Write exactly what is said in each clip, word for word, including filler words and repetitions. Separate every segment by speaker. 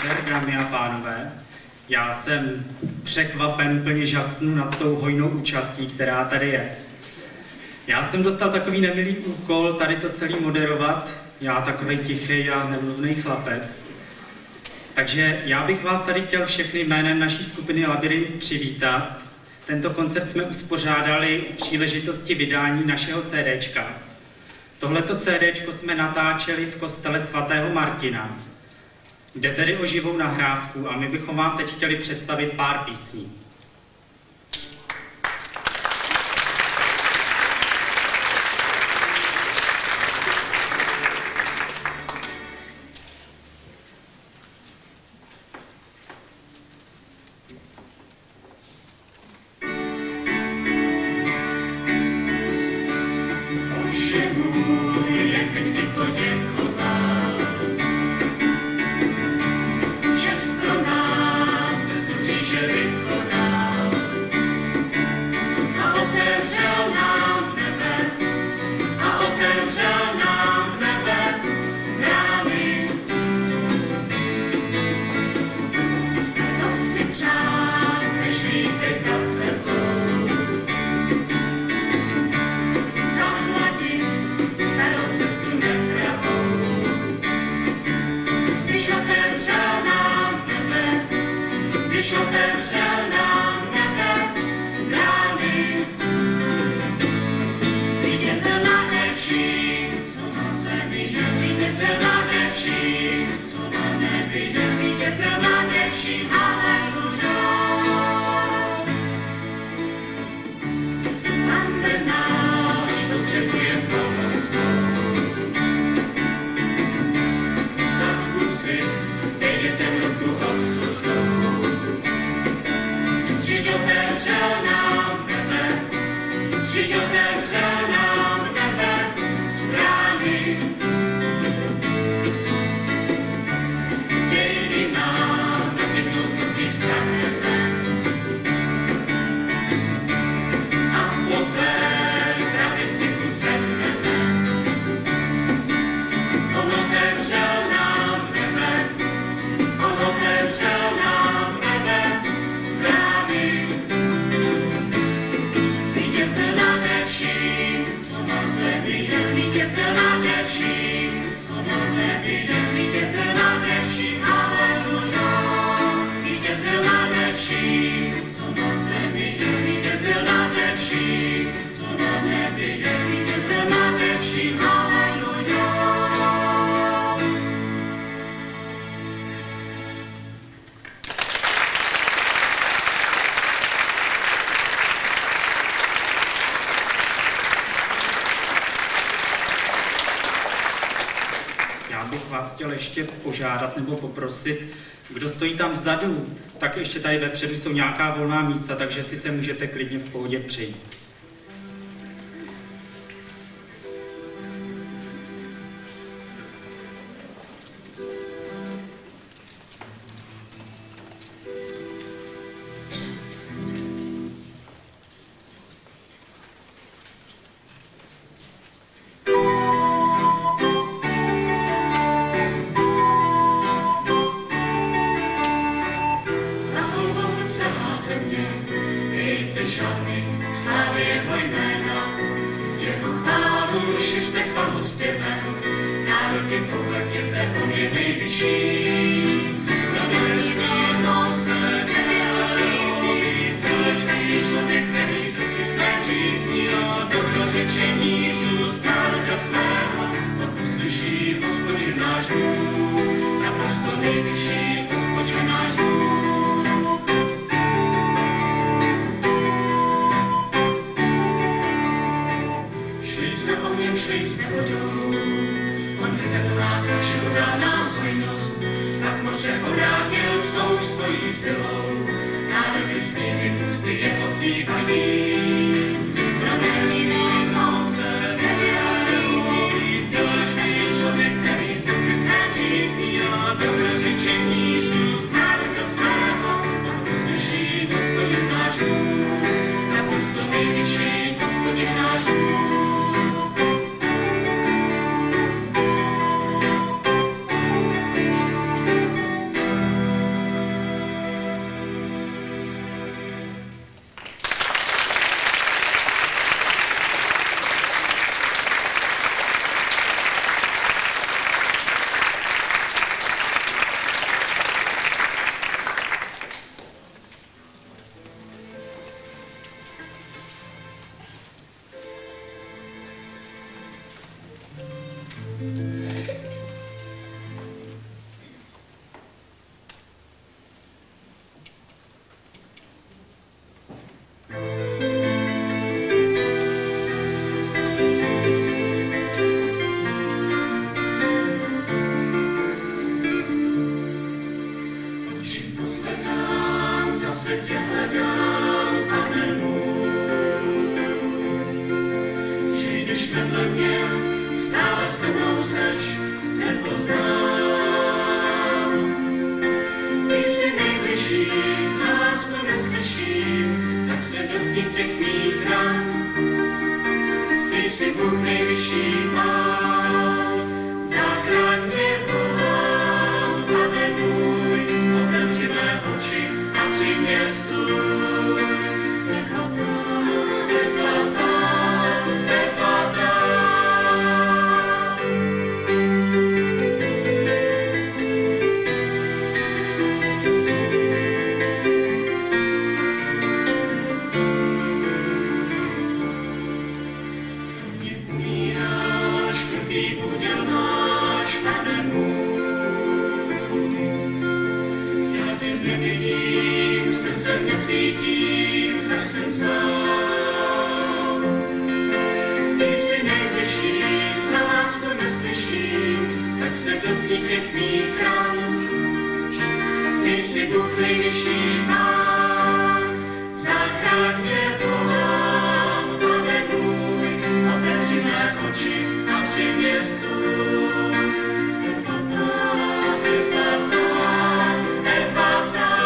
Speaker 1: večer, dámy a pánové. Já jsem překvapen, plně žasnu nad tou hojnou účastí, která tady je. Já jsem dostal takový nemilý úkol tady to celý moderovat. Já takovej tichý a nemluvný chlapec. Takže já bych vás tady chtěl všechny jménem naší skupiny Labyrint přivítat. Tento koncert jsme uspořádali u příležitosti vydání našeho CDčka. Tohleto CDčko jsme natáčeli v kostele svatého Martina. Jde tedy o živou nahrávku a my bychom vám teď chtěli představit pár písní. Chtěl ještě požádat nebo poprosit, kdo stojí tam vzadu, tak ještě tady vepředu jsou nějaká volná místa, takže si se můžete klidně v pohodě přijít.
Speaker 2: Thank you. i těch mých ran. Ty jsi Bůh nejvyšší pán, zachraň mě volám, Pane můj, otevři mé oči a při mě stůj. Efata, Efata, Efata.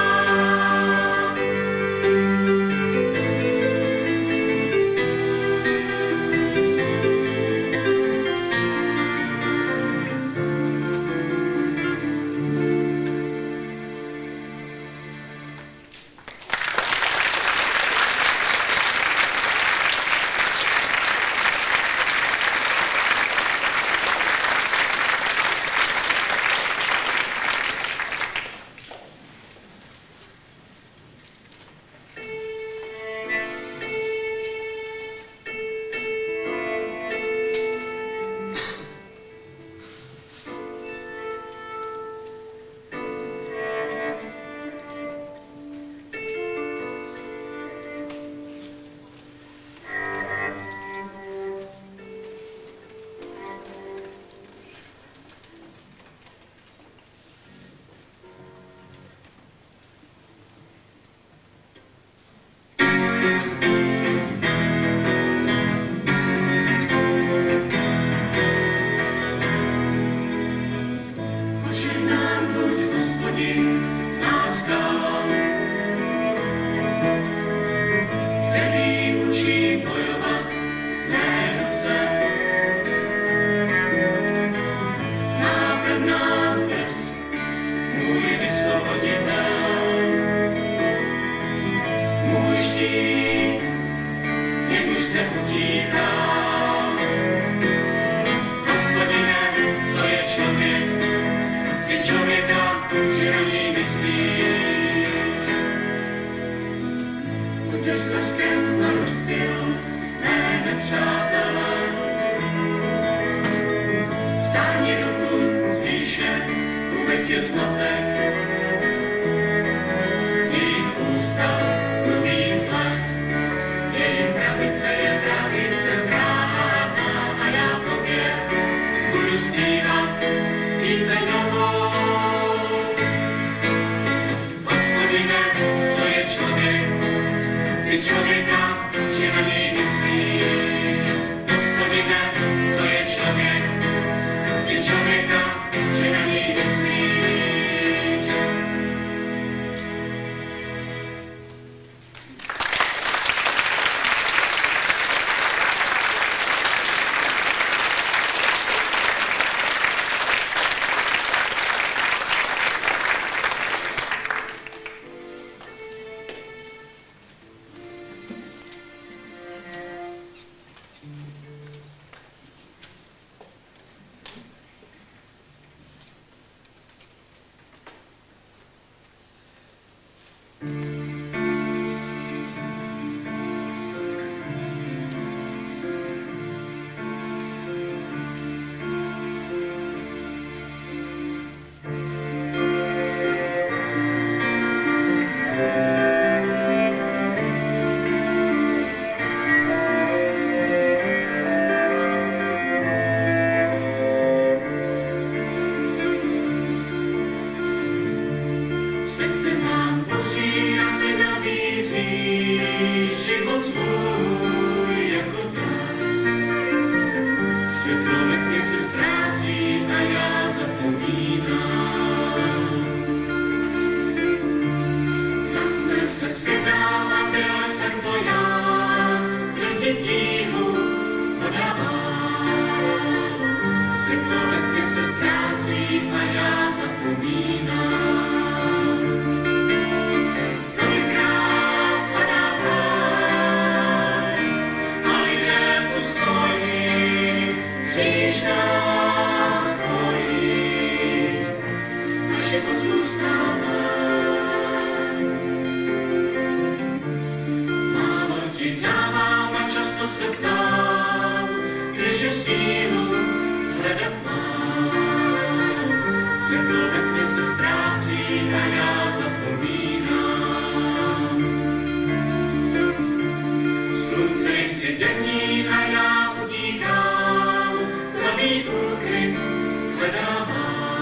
Speaker 3: denní a já utíkám, tmavý úkryt hledávám.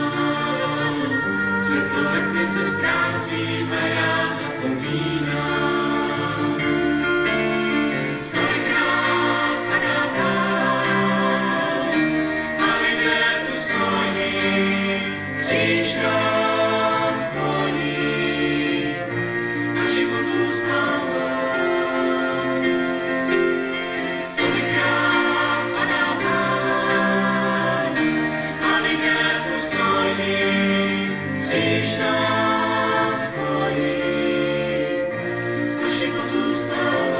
Speaker 2: lekny se ztrácím a já zapomínám. Tolikrát padá pán a lidé tu stojí, kříž nás volí a život zůstává. Tolikrát padá pán a lidé tu stojí, kříž nás volí a život zůstává.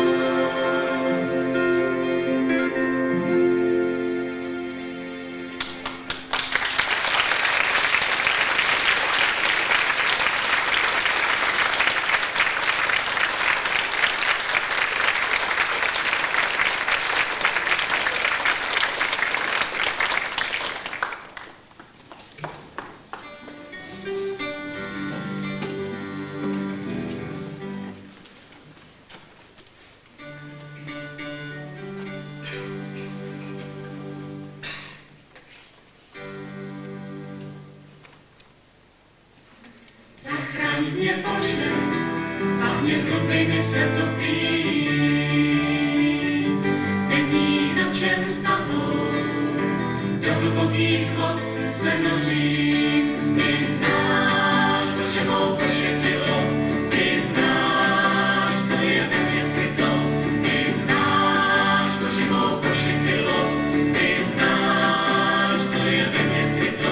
Speaker 2: Zachraň mě, Bože, a mě hlubiny se topí. Není na čem stanout, do hlubokých vod se nořím. Ty znáš, Bože, mou pošetilost, ty znáš, co je ve mně skryto. Ty znáš, Bože, mou pošetilost, ty znáš, co je ve mně skryto.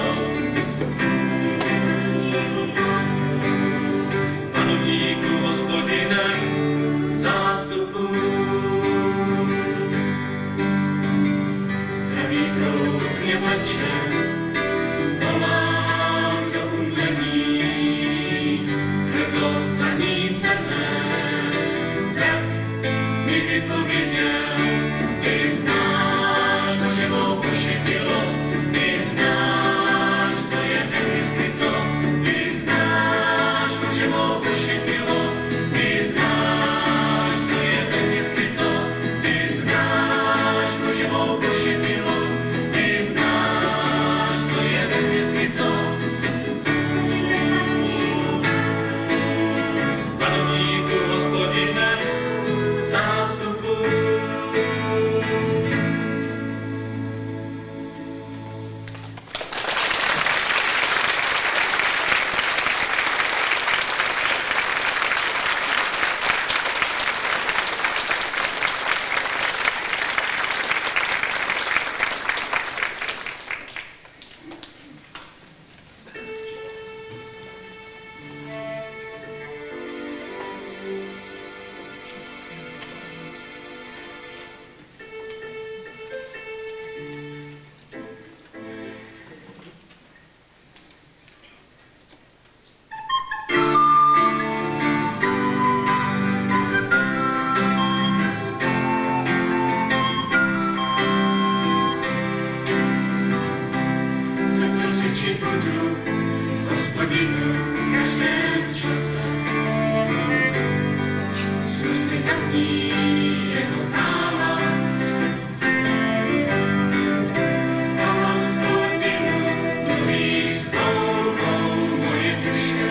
Speaker 2: Panovníku, Hospodine, zástupu. Pravý proud mě vleče, volám do umlení. Hrdlo zanícené, zrak mi vypověděl. Ty znáš, Bože, mou pošetilost, ty znáš, co je ve mně skryto. Ty znáš, Bože, mou pošetilost, ty znáš, co je ve mně skryto. Ty znáš, Bože, mou pošetilost, ty znáš, co je ve mně skryto. Panovníku, Hospodine, zástupu. Řečit budu, Hospodinu, v každém čase. Z úst mi zazní jeho chvála. A Hospodinu mluví s touhou moje duše.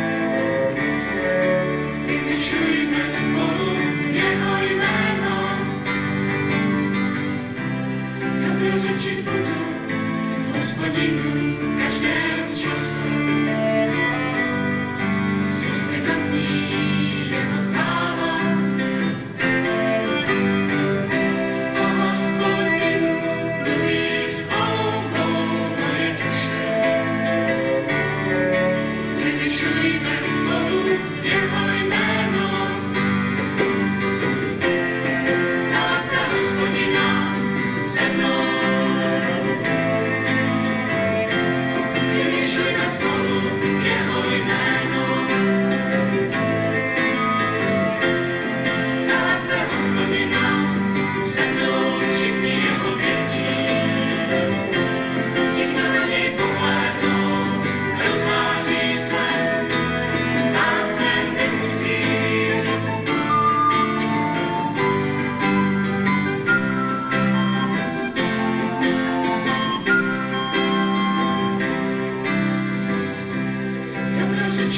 Speaker 2: Vyvyšujme spolu jeho jméno. Dobrořečit budu, Hospodinu, v každém čase. Z úst mi zazní jeho chvála. A Hospodinu mluví s touhou moje duše. Vyvyšujme spolu jeho jméno. Látka Hospodina se mnou.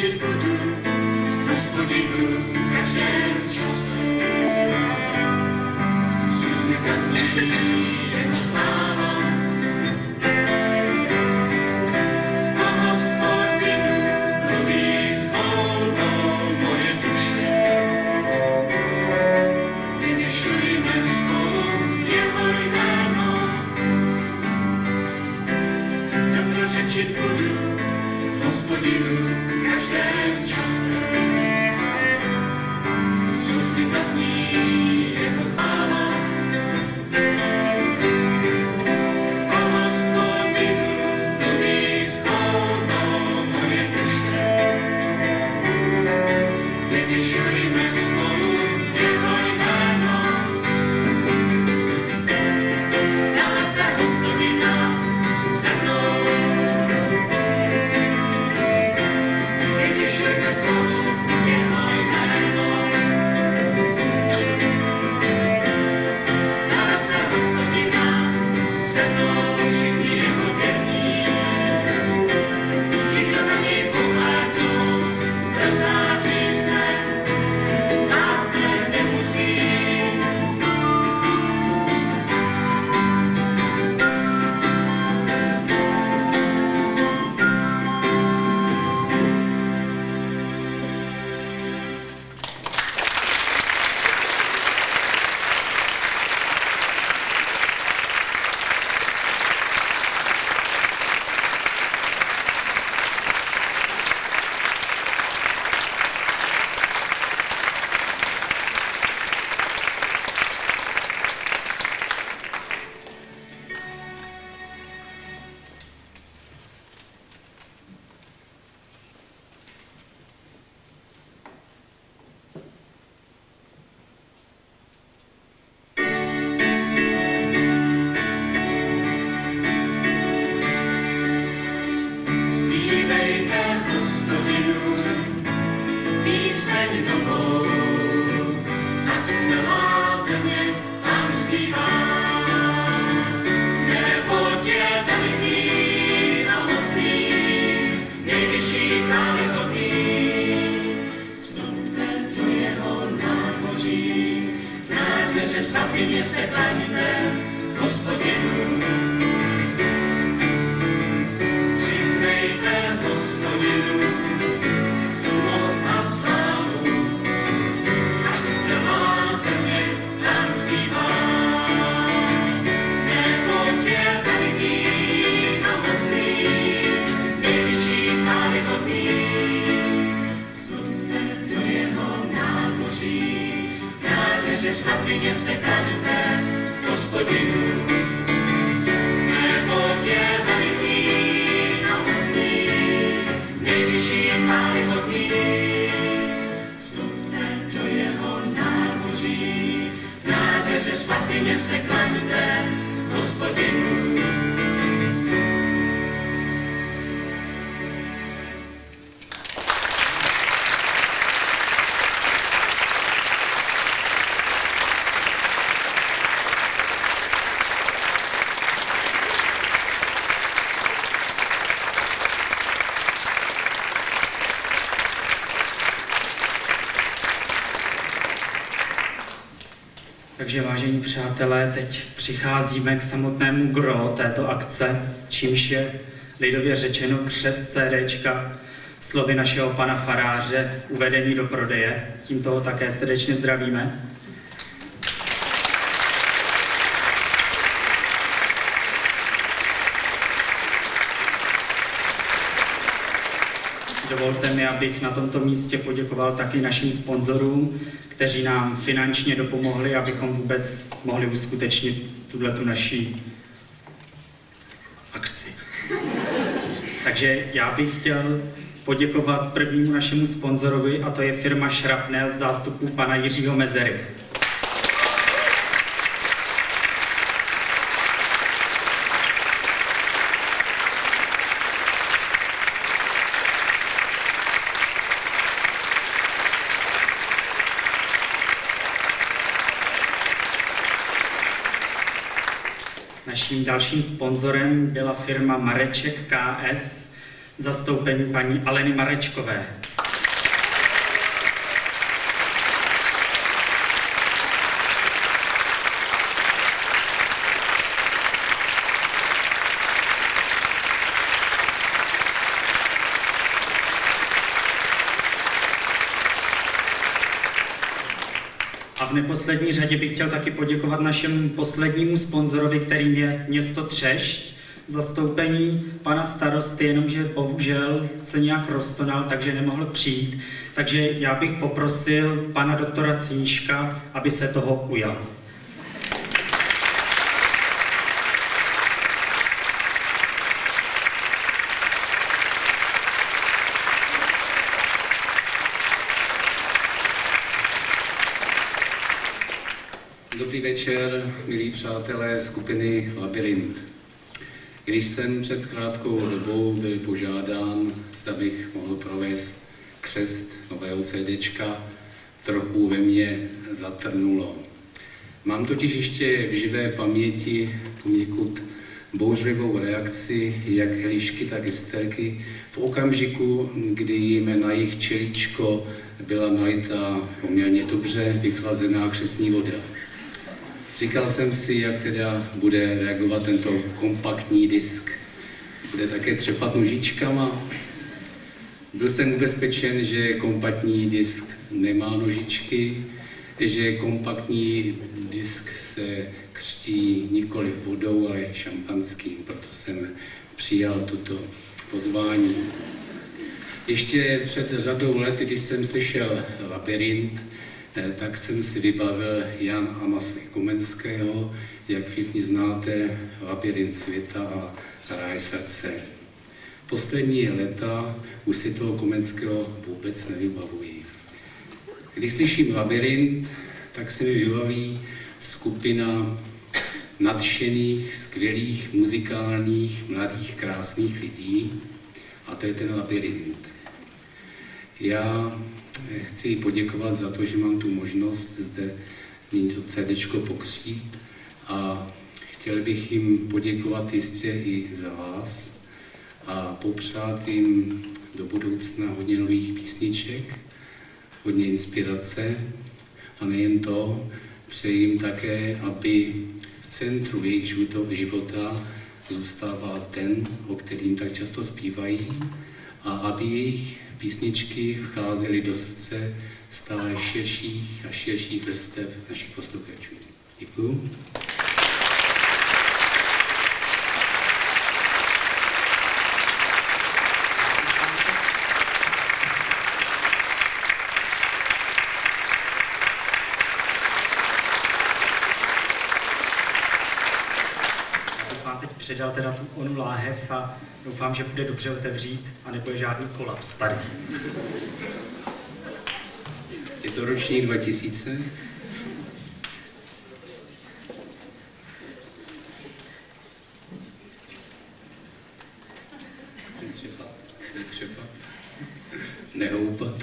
Speaker 2: dobrořečit budu Hospodinu v každém čase. Z úst mi zazní jeho chvála. O Hospodinu mluví s toutou moje duše. Vyvyšujme spolu jeho jméno. Dobrořečit budu Hospodinu v každém čase. Z úst mi zazní jeho chvála. O Hospodinu mluví s toutou moje duše. Vyvyšujme spolu jeho jméno. Velte Hospodina se mnou. Vyvyšujme spolu jeho jméno. Velte Hospodina se mnou, všichni jeho věrní. Ti, kdo na něj pohlédnou, rozáří se, bát se nemusí. Zpívejte Hospodinu píseň novou, ať celá země Pán zpívá. Neboť je veliký a mocný, nejvyšší chvályhodný. Vstupte do jeho náboží, na dveře svatyně se klaňte Hospodinu. Přiznejte Hospodinu moc a slávu, ať celá země Pán zpívá. Neboť je veliký a mocný, nejvyšší chvályhodný. Vstupte do jeho náboží, na dveře svatyně se klaňte Hospodinu. Neboť je veliký a mocný, nejvyšší chvályhodný. Vstupte do jeho náboží, na dveře svatyně se klaňte Hospodinu.
Speaker 1: Takže vážení přátelé, teď přicházíme k samotnému gro této akce, čímž je lidově řečeno křest CDčka, slovy našeho pana faráře, uvedení do prodeje. Tímto ho také srdečně zdravíme. Dovolte mi, abych na tomto místě poděkoval taky našim sponzorům, kteří nám finančně dopomohli, abychom vůbec mohli uskutečnit tuhletu naší akci. Takže já bych chtěl poděkovat prvnímu našemu sponzorovi, a to je firma Šrapnel v zástupu pana Jiřího Mezery. Naším dalším sponzorem byla firma Mareček K S v zastoupení paní Aleny Marečkové. neposlední řadě bych chtěl taky poděkovat našemu poslednímu sponzorovi, kterým je město Třešť, zastoupení pana starosty, jenomže bohužel se nějak roztonal, takže nemohl přijít. Takže já bych poprosil pana doktora Snížka, aby se toho ujal.
Speaker 3: Dobrý večer, milí přátelé skupiny Labyrint. Když jsem před krátkou dobou byl požádán, zda bych mohl provést křest nového CDčka, trochu ve mně zatrnulo. Mám totiž ještě v živé paměti poněkud bouřlivou reakci jak Elišky, tak Esterky v okamžiku, kdy jim na jejich čeličko byla nalitá poměrně dobře vychlazená křestní voda. Říkal jsem si, jak teda bude reagovat tento kompaktní disk. Bude také třepat nožičkama. Byl jsem ubezpečen, že kompaktní disk nemá nožičky, že kompaktní disk se křtí nikoli vodou, ale šampanským, proto jsem přijal toto pozvání. Ještě před řadou let, když jsem slyšel Labyrint, tak jsem si vybavil Jan Amasy Komenského, jak všichni znáte, Labyrint světa a Ráj srdce. Poslední léta už si toho Komenského vůbec nevybavuji. Když slyším Labyrint, tak se mi vybaví skupina nadšených, skvělých, muzikálních, mladých, krásných lidí, a to je ten Labyrint. Já chci poděkovat za to, že mám tu možnost zde to CDčko pokřít, a chtěl bych jim poděkovat jistě i za vás a popřát jim do budoucna hodně nových písniček, hodně inspirace, a nejen to, přeji jim také, aby v centru jejich života zůstával ten, o kterým tak často zpívají, a aby jejich písničky vcházely do srdce stále širších a širších vrstev našich posluchačů. Děkuju.
Speaker 1: Předal teda tu onu láhev a doufám, že bude dobře otevřít a nebude žádný kolaps tady.
Speaker 3: Je to ročník dva tisíce. Netřepat, netřepat, nehoupat.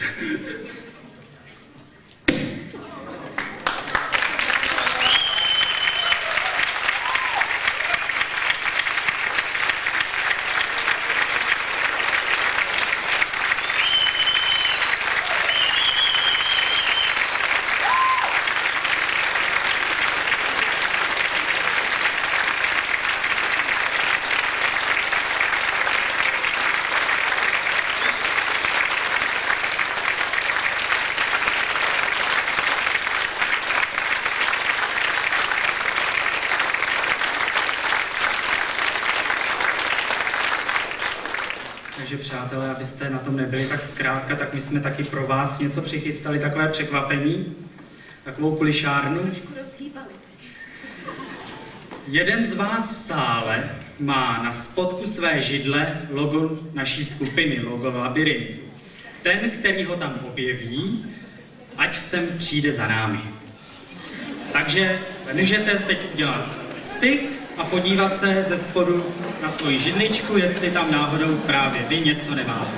Speaker 1: Takže přátelé, abyste na tom nebyli tak zkrátka, tak my jsme taky pro vás něco přichystali, takové překvapení, takovou kulišárnu. Jeden z vás v sále má na spodku své židle logo naší skupiny, logo Labyrintu. Ten, který ho tam objeví, ať sem přijde za námi. Takže můžete teď udělat styk a podívat se ze spodu na svoji židličku, jestli tam náhodou právě vy něco nemáte.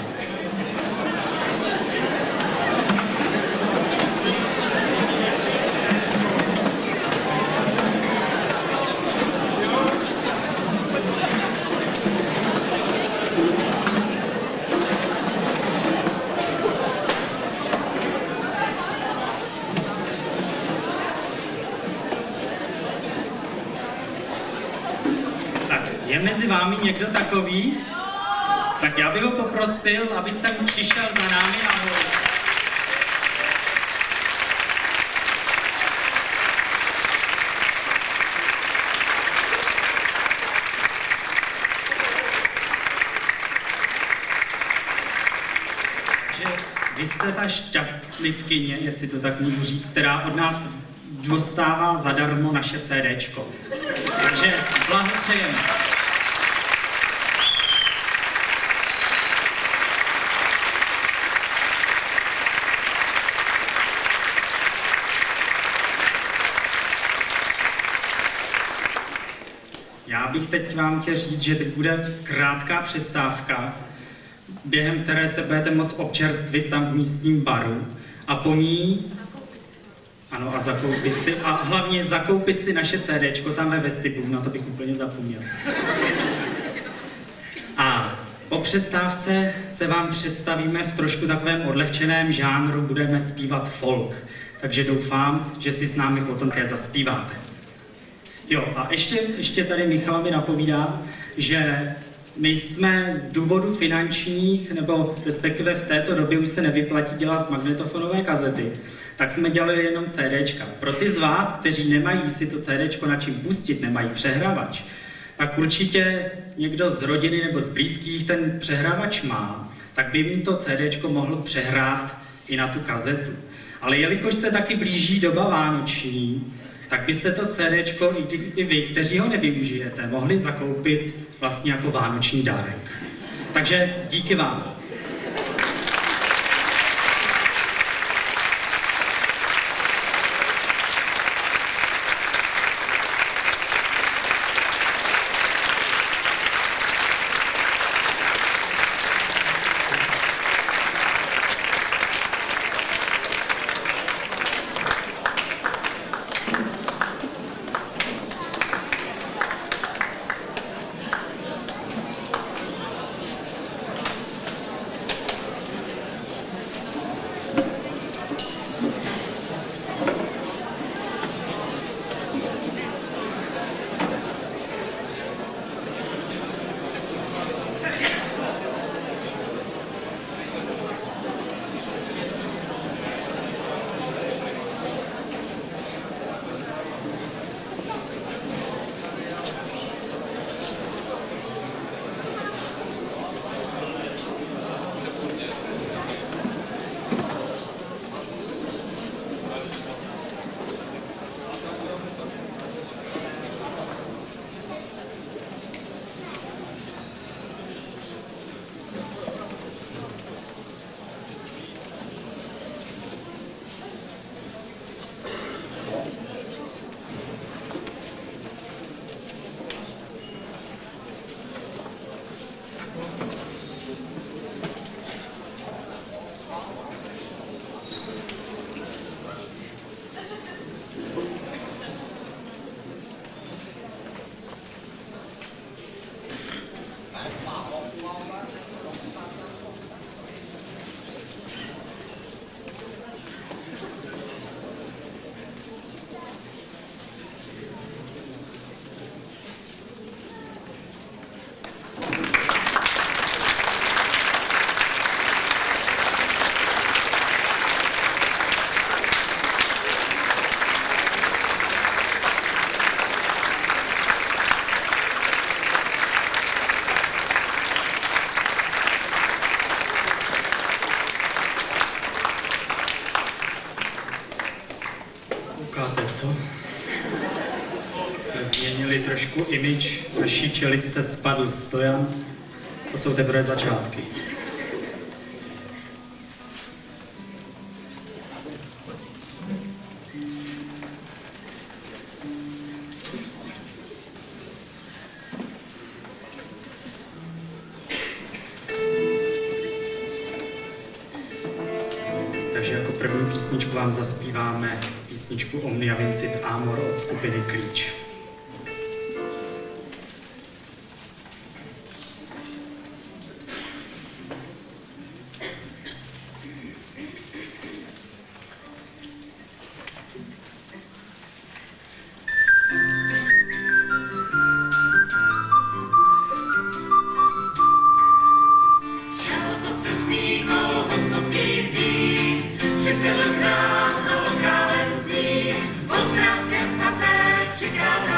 Speaker 1: Je mezi vámi někdo takový? Tak já bych ho poprosil, aby sem přišel za námi nahoru. Takže vy jste ta šťastlivkyně, jestli to tak můžu říct, která od nás dostává zadarmo naše CDčko. Takže blahopřejeme. Já bych teď vám chtěl říct, že teď bude krátká přestávka, během které se budete moct občerstvit tam v místním baru a po ní, ano, a zakoupit si, a hlavně zakoupit si naše CDčko tam ve vestibulu, na to bych úplně zapomněl. A po přestávce se vám představíme v trošku takovém odlehčeném žánru, budeme zpívat folk, takže doufám, že si s námi potom také zaspíváte. Jo, a ještě, ještě tady Michal mi napovídá, že my jsme z důvodu finančních, nebo respektive v této době už se nevyplatí dělat magnetofonové kazety, tak jsme dělali jenom CDčka. Pro ty z vás, kteří nemají si to CDčko na čím pustit, nemají přehrávač, tak určitě někdo z rodiny nebo z blízkých ten přehrávač má, tak by jim to CDčko mohl přehrát i na tu kazetu. Ale jelikož se taky blíží doba vánoční, tak byste to CDčko i, i vy, kteří ho nevyužijete, mohli zakoupit vlastně jako vánoční dárek. Takže díky vám. Trošku image, naší čelistce spadl stojan, to jsou teprve začátky. Takže jako první písničku vám zaspíváme písničku Omnia Vincit Amor od skupiny Klíč.
Speaker 2: Přesedl k nám do kálencí, pozdrav dnes a té přikázání.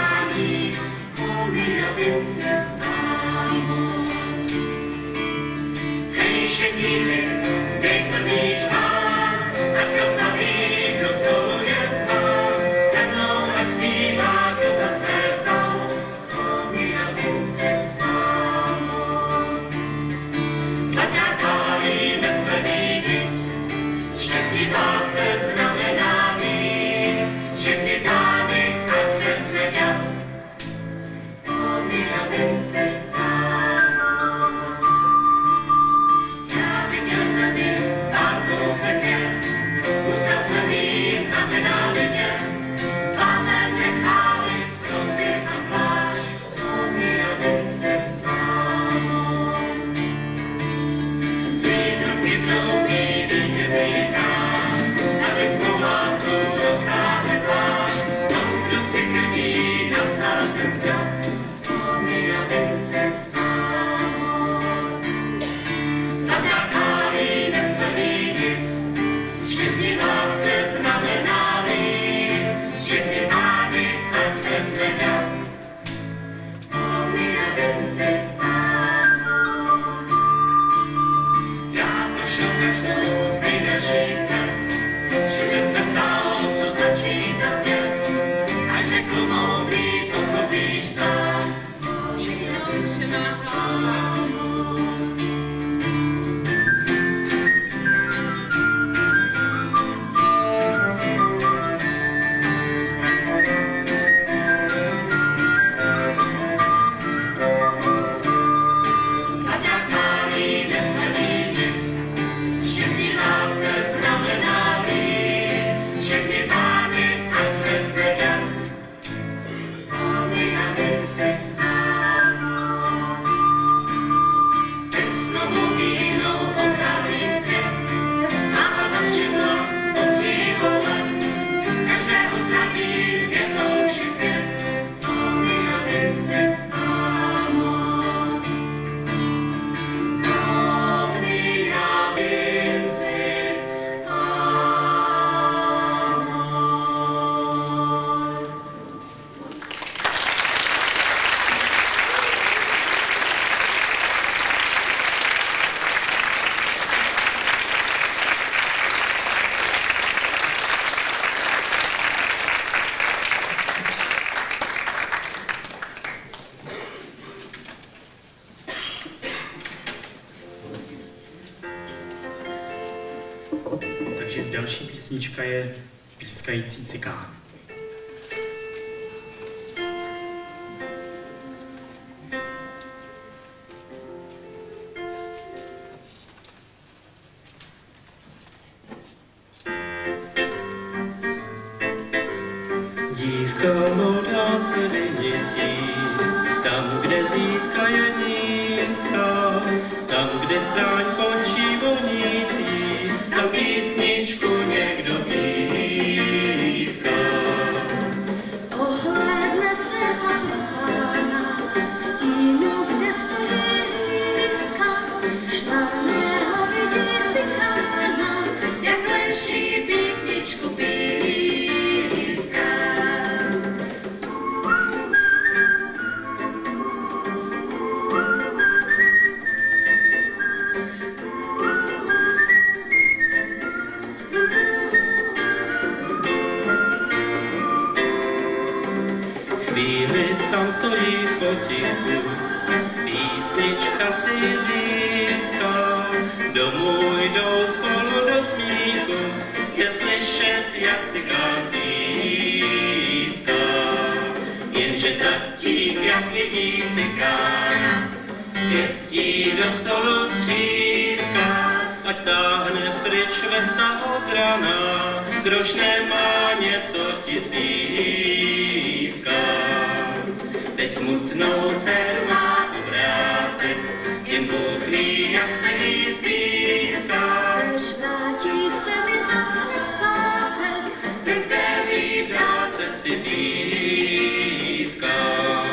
Speaker 1: Takže další písnička je Pískající cikán.
Speaker 4: Dívka mladá se vinicí, tam, kde zítka je nízká, tam, kde stráň končí vonící, tam písničku někdo píská.
Speaker 5: Ohlédne se a pro pána k stínu, kde stojí lístka, švarného vidí cikána, jak leží písničku píská.
Speaker 4: Chvíli tam stojí potichu, písnička si získá, domů jdou spolu do smíchu, je slyšet, jak cikán píská. Jenže tatík, jak vidí cikána, pěstí do stolu tříská, ať táhne pryč vesta od rana, kdož nemá něco ti zpíská. Teď smutnou dceru má u vrátek, jen Bůh ví, jak se jí stýská.
Speaker 5: Až vrátí se mi zas na zpátek,
Speaker 4: Ten, který v dálce si píská.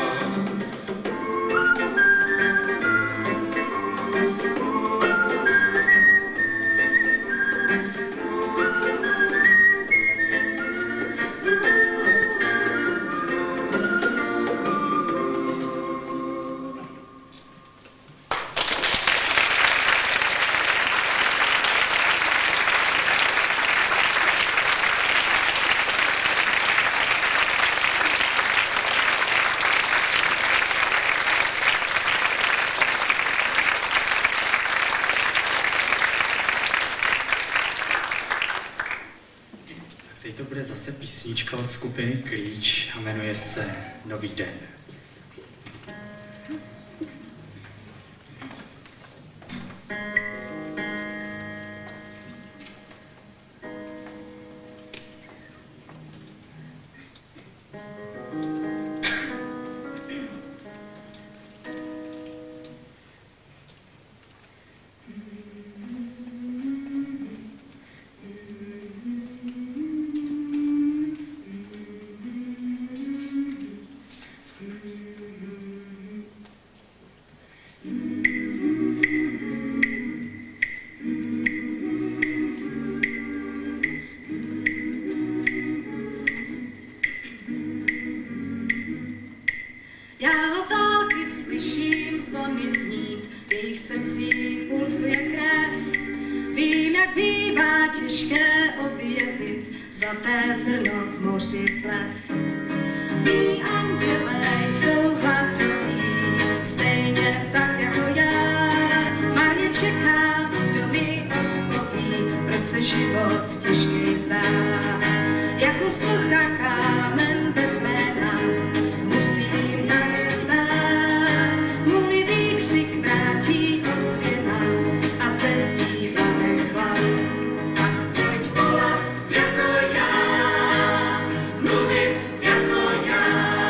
Speaker 1: Teď to bude zase písnička od skupiny Klíč a jmenuje se Nový den.
Speaker 5: já z dálky slyším zvony znít, v jejich srdcích pulsuje krev. Vím, jak bývá těžké objevit zlaté zrno v moři plev. Mí andělé jsou hladoví, stejně tak jako já. Marně čekám, kdo mi odpoví, proč se život těžký zdá. Jako sucha kámen bez jména, musím tady stát. Můj výkřik vrátí ozvěna a se zdí pane chlad. Tak pojď volat jako já, mluvit jako já,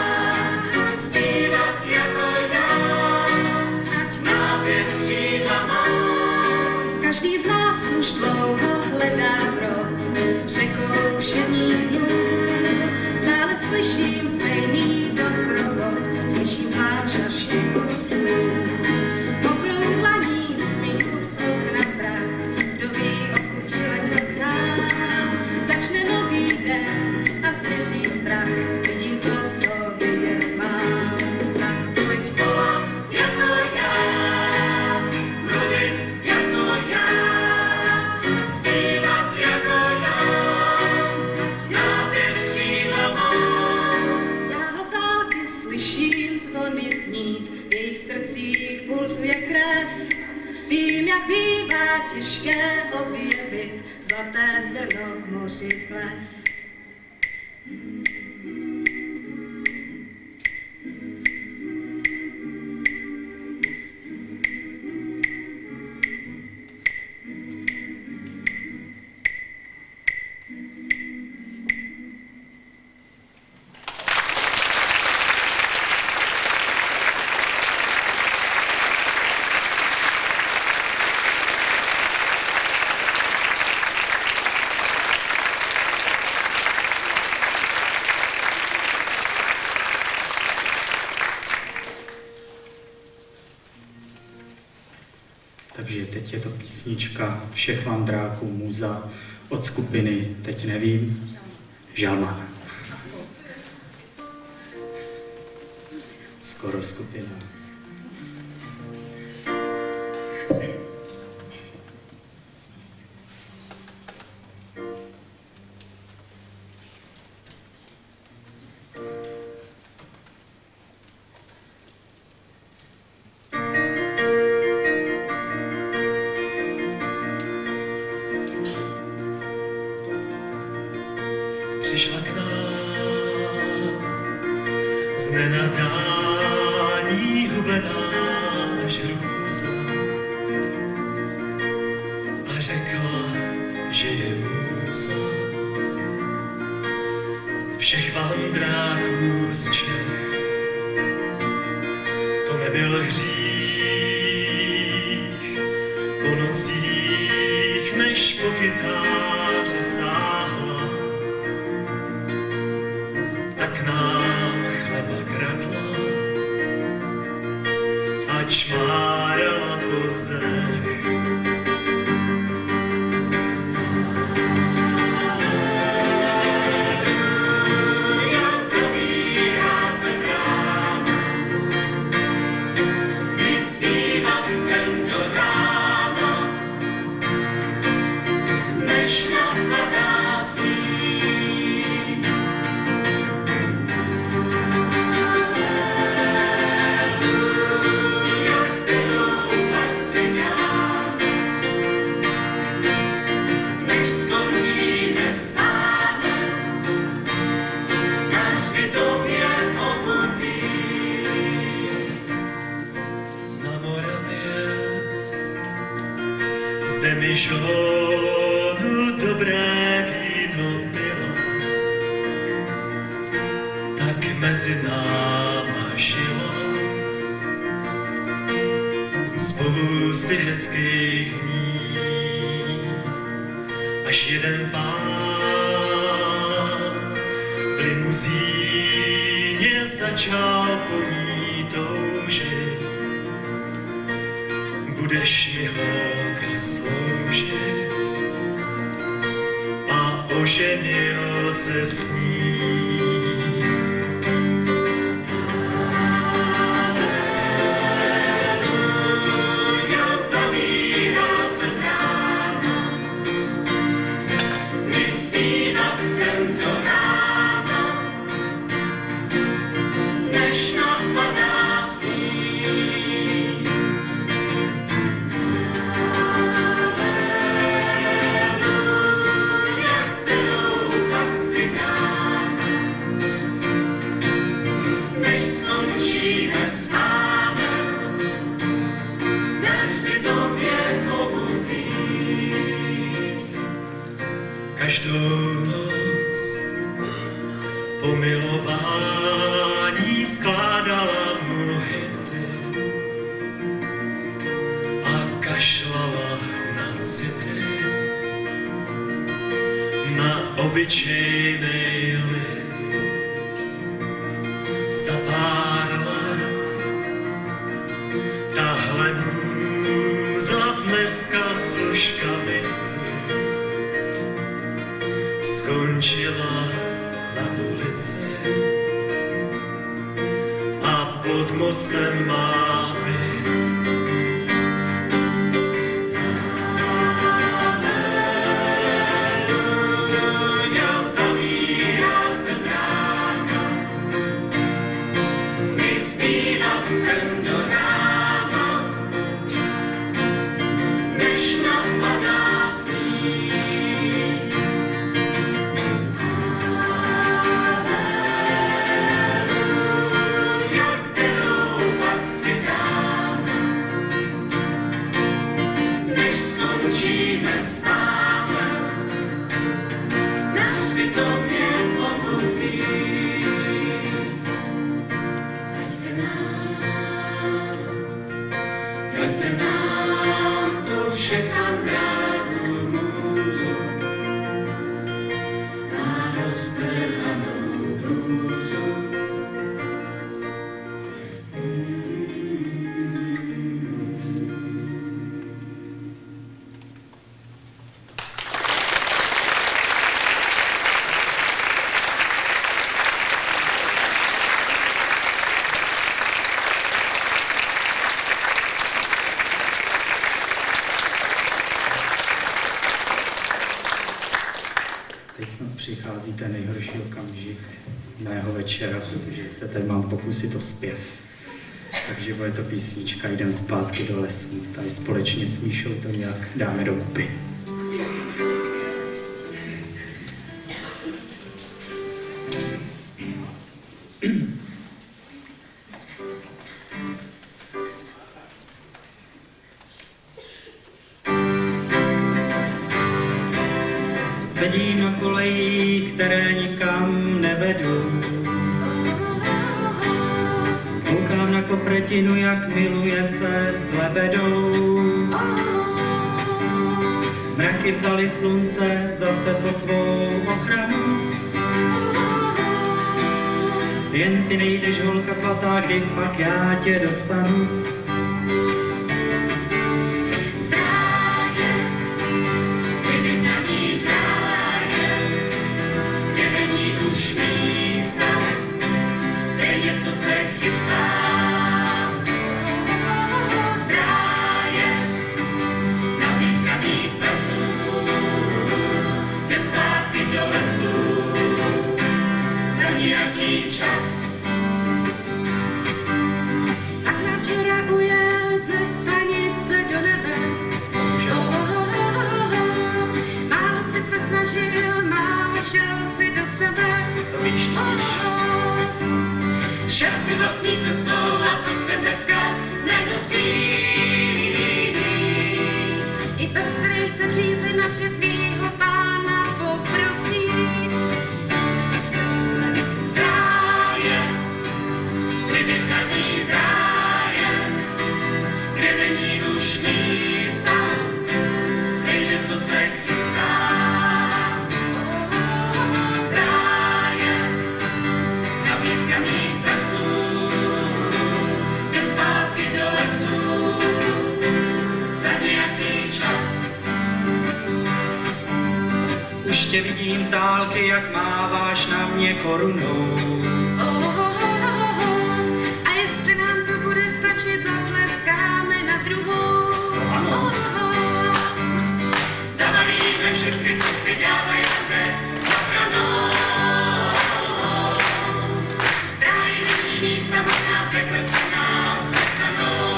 Speaker 5: zpívat jako já, ať náběh křídla má. Každý z nás už dlouho hledá brod řekou všední dnů. Stále slyším stejný doprovod, slyším pláč a štěkot psů. Mokrou dlaní smíchu z okna prach, kdo ví, odkud přiletěl k nám. Začne nový den a zmizí strach, vidím to, co vidět mám. Tak pojď volat jako já, mluvit jako já, zpívat jako já, náběh křídla má. Vím, jak bývá těžké objevit zlaté zrno v moři plev.
Speaker 1: Takže teď je to písnička Všech vám dráků muza od skupiny, teď nevím, Žalman. Skoro skupina.
Speaker 6: Přišla k nám z nenadání hubená až hrůza a řekla, že je můza všech vandráků z Čech. To nebyl hřích po nocích, než po kytáře sáhla, tak nám chleba kradla a čmárala po zdech. Zde mi žonu dobré víno pila, tak mezi náma žila spousty hezkých dní, až jeden pán v limuzíně začal po ní toužit. Budeš mi holka sloužit, a oženil se s ní. Každou noc po milování skládala mu hity a kašlala na city, na obyčejnej lid. Za pár let tahle můza dneska služkamice skončila na ulici a pod mostem má byt. Aleluja, zavírá se brána, my zpívat chcem do rána,
Speaker 2: čekám dráhu můzu a roztrhanou blůzu.
Speaker 1: Teď snad přichází ten nejhorší okamžik mého večera, protože se tady mám pokusit o zpěv. Takže bude to písnička Jdem zpátky do lesu. Tady společně s Míšou to nějak dáme dokupy. Sedím na kolejích, které nikam nevedou. Koukám na kopretinu, jak miluje se s lebedou. Mraky vzali slunce zase pod svou ochranu. Jen ty nejdeš, holka zlatá, kdy pak já tě dostanu.
Speaker 2: Už místa, kde něco se chystá. Zdráje na významných lesů, jdem zpátky do lesů za nějaký čas.
Speaker 5: A včera ujel ze stanice do nebe. Málo si se snažil, málo šel si do sebe.
Speaker 1: To víš, to víš.
Speaker 2: Šel si vlastní cestou a to se dneska nenosí.
Speaker 5: I bez strejce příze napřed svýho pána poprosí.
Speaker 2: Zájem, vyvychaný zájem, kde není už místa, kde něco se chystá.
Speaker 1: Už tě vidím z dálky, jak máváš na mě korunou.
Speaker 5: A jestli nám to bude stačit, zatleskáme na druhou.
Speaker 1: To ano.
Speaker 2: Zavalíme všechny, co si dávají za branou. Právě není místa, možná v pekle se nás zastanou.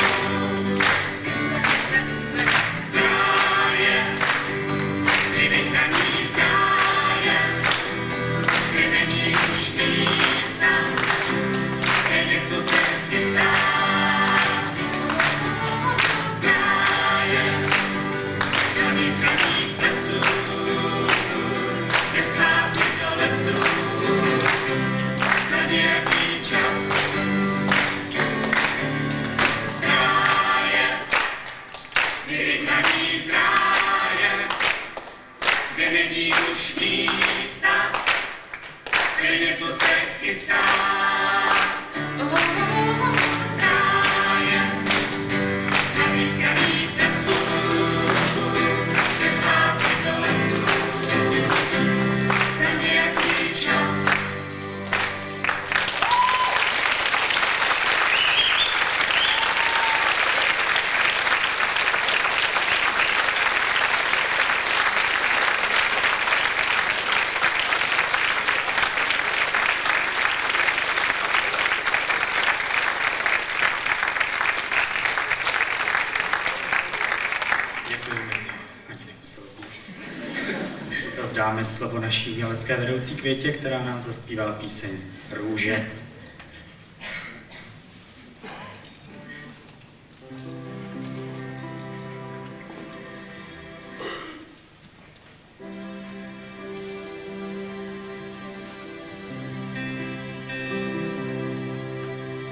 Speaker 2: Zájem, vyvychaný zájem, kde není už místa, kde něco se chystá. Zájem na významných lesů, jdem zpátky do lesu za nějaký čas. Zájem, vyvychaný zájem, kde není už místa, kde něco se chystá. Zájem na význaných lesů, jdem zpátky do lesu za nějaký čas.
Speaker 1: Děkujeme, ani nemusel být. Zas dáme slovo naší umělecké vedoucí Květě, která nám zaspívá píseň Růže.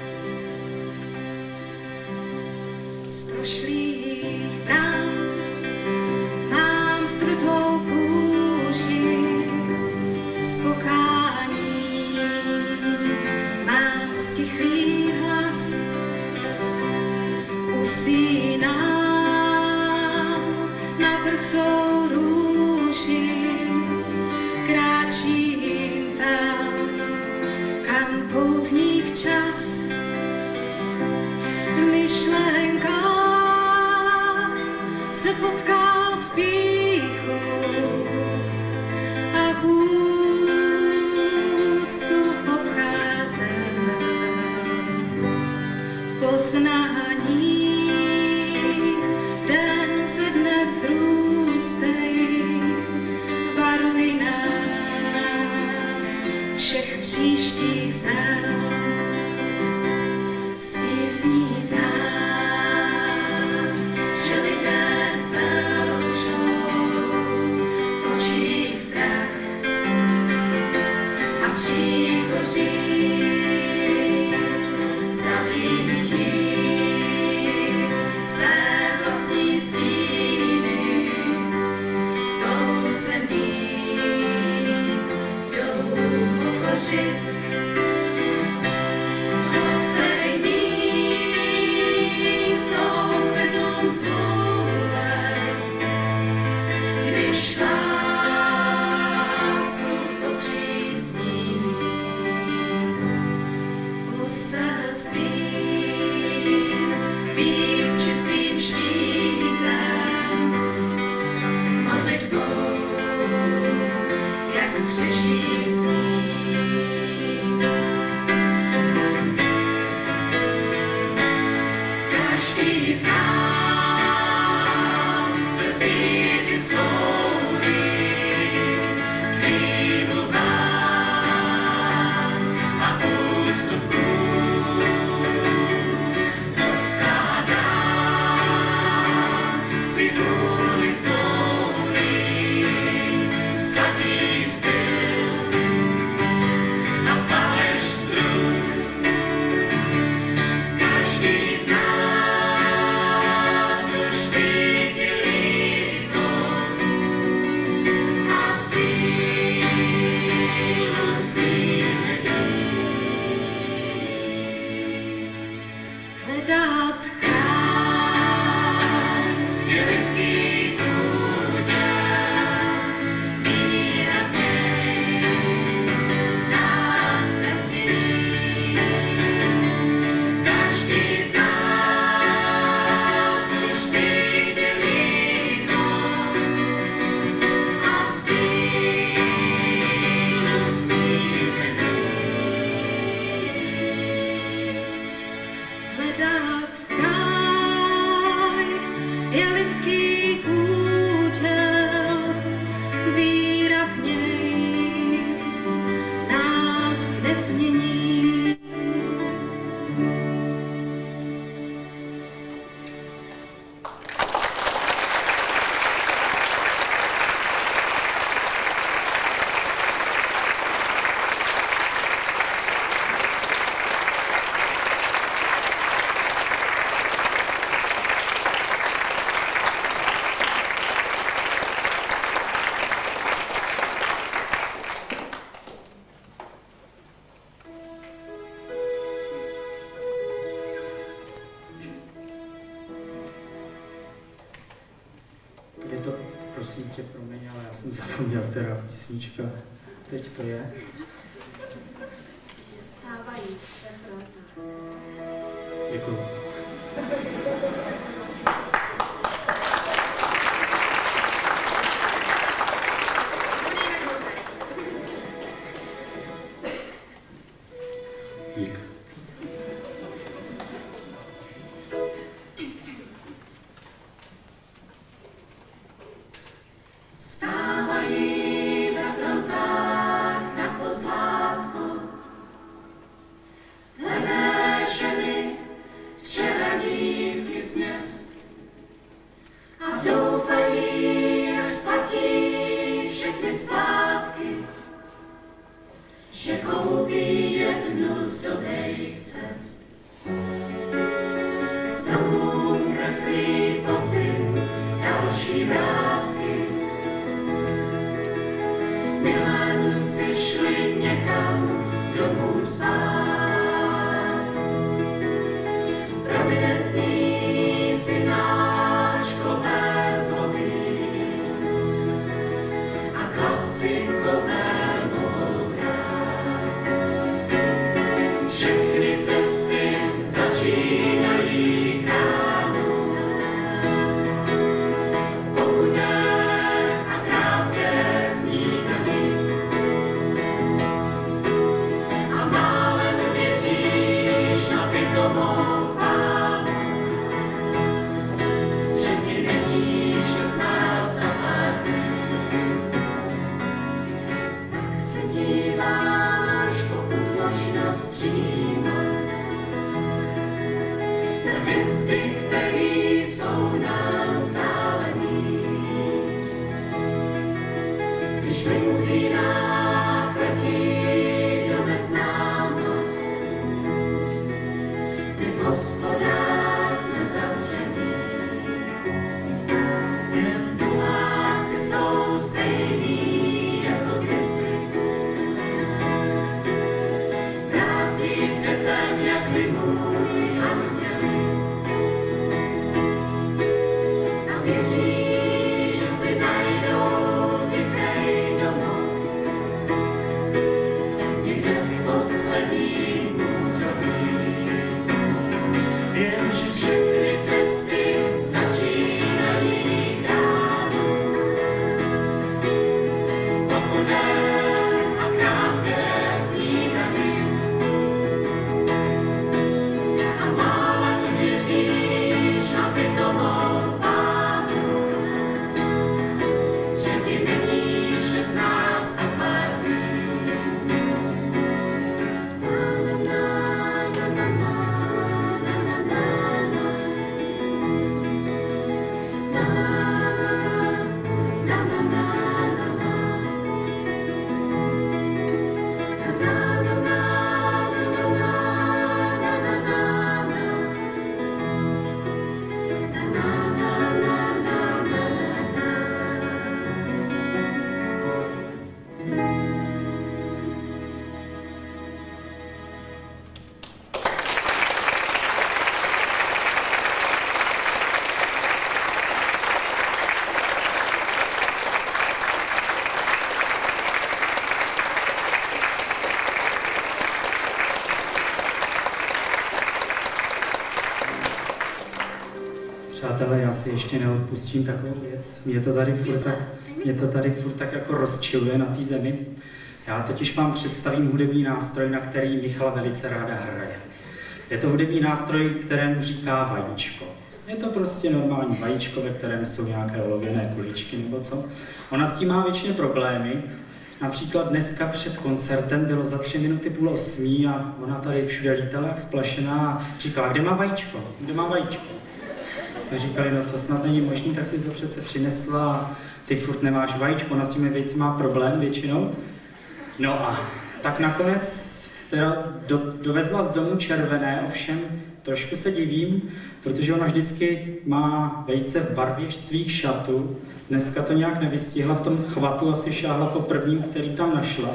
Speaker 5: Z prošlých brán se potkal s pýchou a úctu obcházel poznání. Den ze dne vzrůstej, varuj nás všech příštích zel s písní znát, že lidé selžou v očích strach a příkoří zalíbí se vlastní stíny v touze mít, jdou pokořit.
Speaker 1: Prosím tě, promiň, ale já jsem zapomněl teda písnička. Teď to je.
Speaker 5: Stávají ve frontách.
Speaker 1: Děkuju.
Speaker 3: Dík.
Speaker 5: Stávají ve frontách na pozlátku mladé ženy, včera dívky z měst a doufají, jak spatí všechny zpátky, že koupí jednu z dobrých cest. S domů kreslí pocit další vrásky. Milenci šli někam domů spát. Providentní synáčkové zloby a klasikové mohou brát. Všechny cesty začínají kránu
Speaker 2: věří, že si najdou tichej domov. Někde v posledním údolí. Jenže všechny cesty začínají ráno. Pochodem a krátké snídaní. A málem věříš na pitomou fámu, že ti není šestnáct a pár dní.
Speaker 1: Přátelé, já si ještě neodpustím takovou věc. Mě to tady furt tak, mě to tady furt tak jako rozčiluje na té zemi. Já totiž vám představím hudební nástroj, na který Michala velice ráda hraje. Je to hudební nástroj, kterému říká vajíčko. Je to prostě normální vajíčko, ve kterém jsou nějaké olověné kuličky nebo co. Ona s tím má většině problémy. Například dneska před koncertem bylo za tři minuty půl osmí a ona tady všude lítala jak splašená a říkala, kde má vajíčko, kde má vajíčko. Jsme říkali, no to snad není možný, tak si to přece přinesla a ty furt nemáš vajíčko, ona s těmi věci má problém většinou. No a tak nakonec teda do, dovezla z domu červené, ovšem trošku se divím, protože ona vždycky má vejce v barvě svých šatů. Dneska to nějak nevystihla, v tom chvatu asi šáhla po prvním, který tam našla.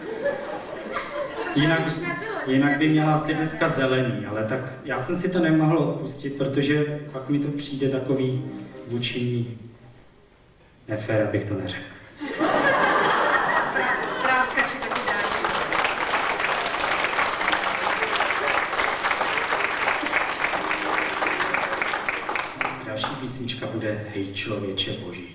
Speaker 1: Jinak, jinak by měla asi dneska zelený, ale tak já jsem si to nemohl odpustit, protože fakt mi to přijde takový vůči nefér, abych to neřekl.
Speaker 5: Práskači taky dá.
Speaker 1: Další písnička bude Hej člověče boží.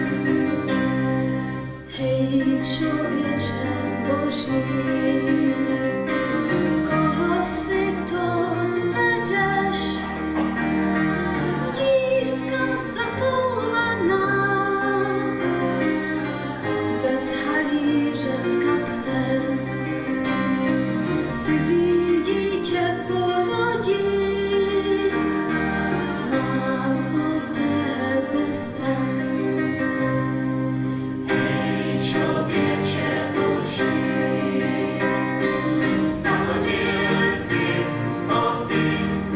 Speaker 5: Hej člověče boží, cizí dítě porodí. Mám o tebe strach. Hej, člověče boží, zahodil si boty,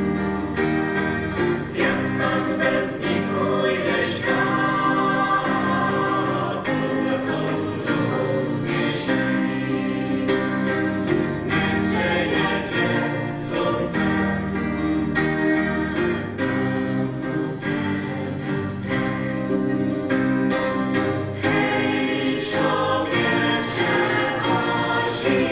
Speaker 5: jak pak bez nich půjdeš dál, touhletou druhou sněží. Nehřeje tě slunce, mám o tebe strach. Hej, člověče boží.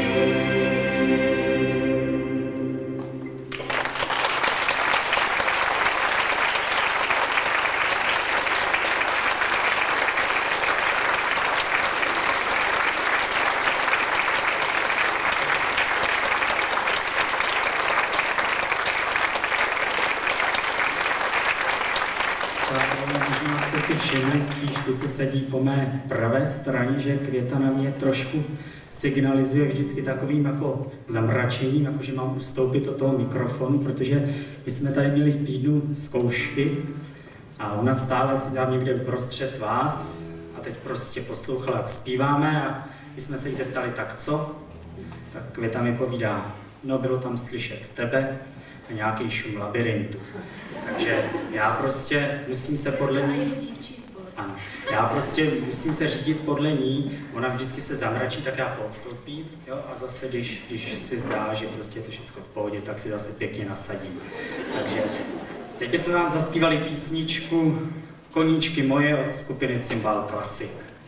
Speaker 1: Možná jste si všimli spíš ty, co sedí po mé pravé straně, že Květa na mě trošku signalizuje vždycky takovým jako zamračením, jako že mám ustoupit od toho mikrofonu, protože my jsme tady měli v týdnu zkoušky a ona stála si tam někde uprostřed vás a teď prostě poslouchala, jak zpíváme a když jsme se jí zeptali, tak co? Tak Květa mi povídá, no bylo tam slyšet tebe a nějaký šum labirintu. Takže já prostě musím se podle ní, ano, já prostě musím se řídit podle ní, ona vždycky se zamračí, tak já podstoupím, jo, a zase, když, když si zdá, že prostě je to všechno v pohodě, tak si zase pěkně nasadím. Takže teď bychom vám zaspívali písničku Koníčky moje od skupiny Cymbal Classic.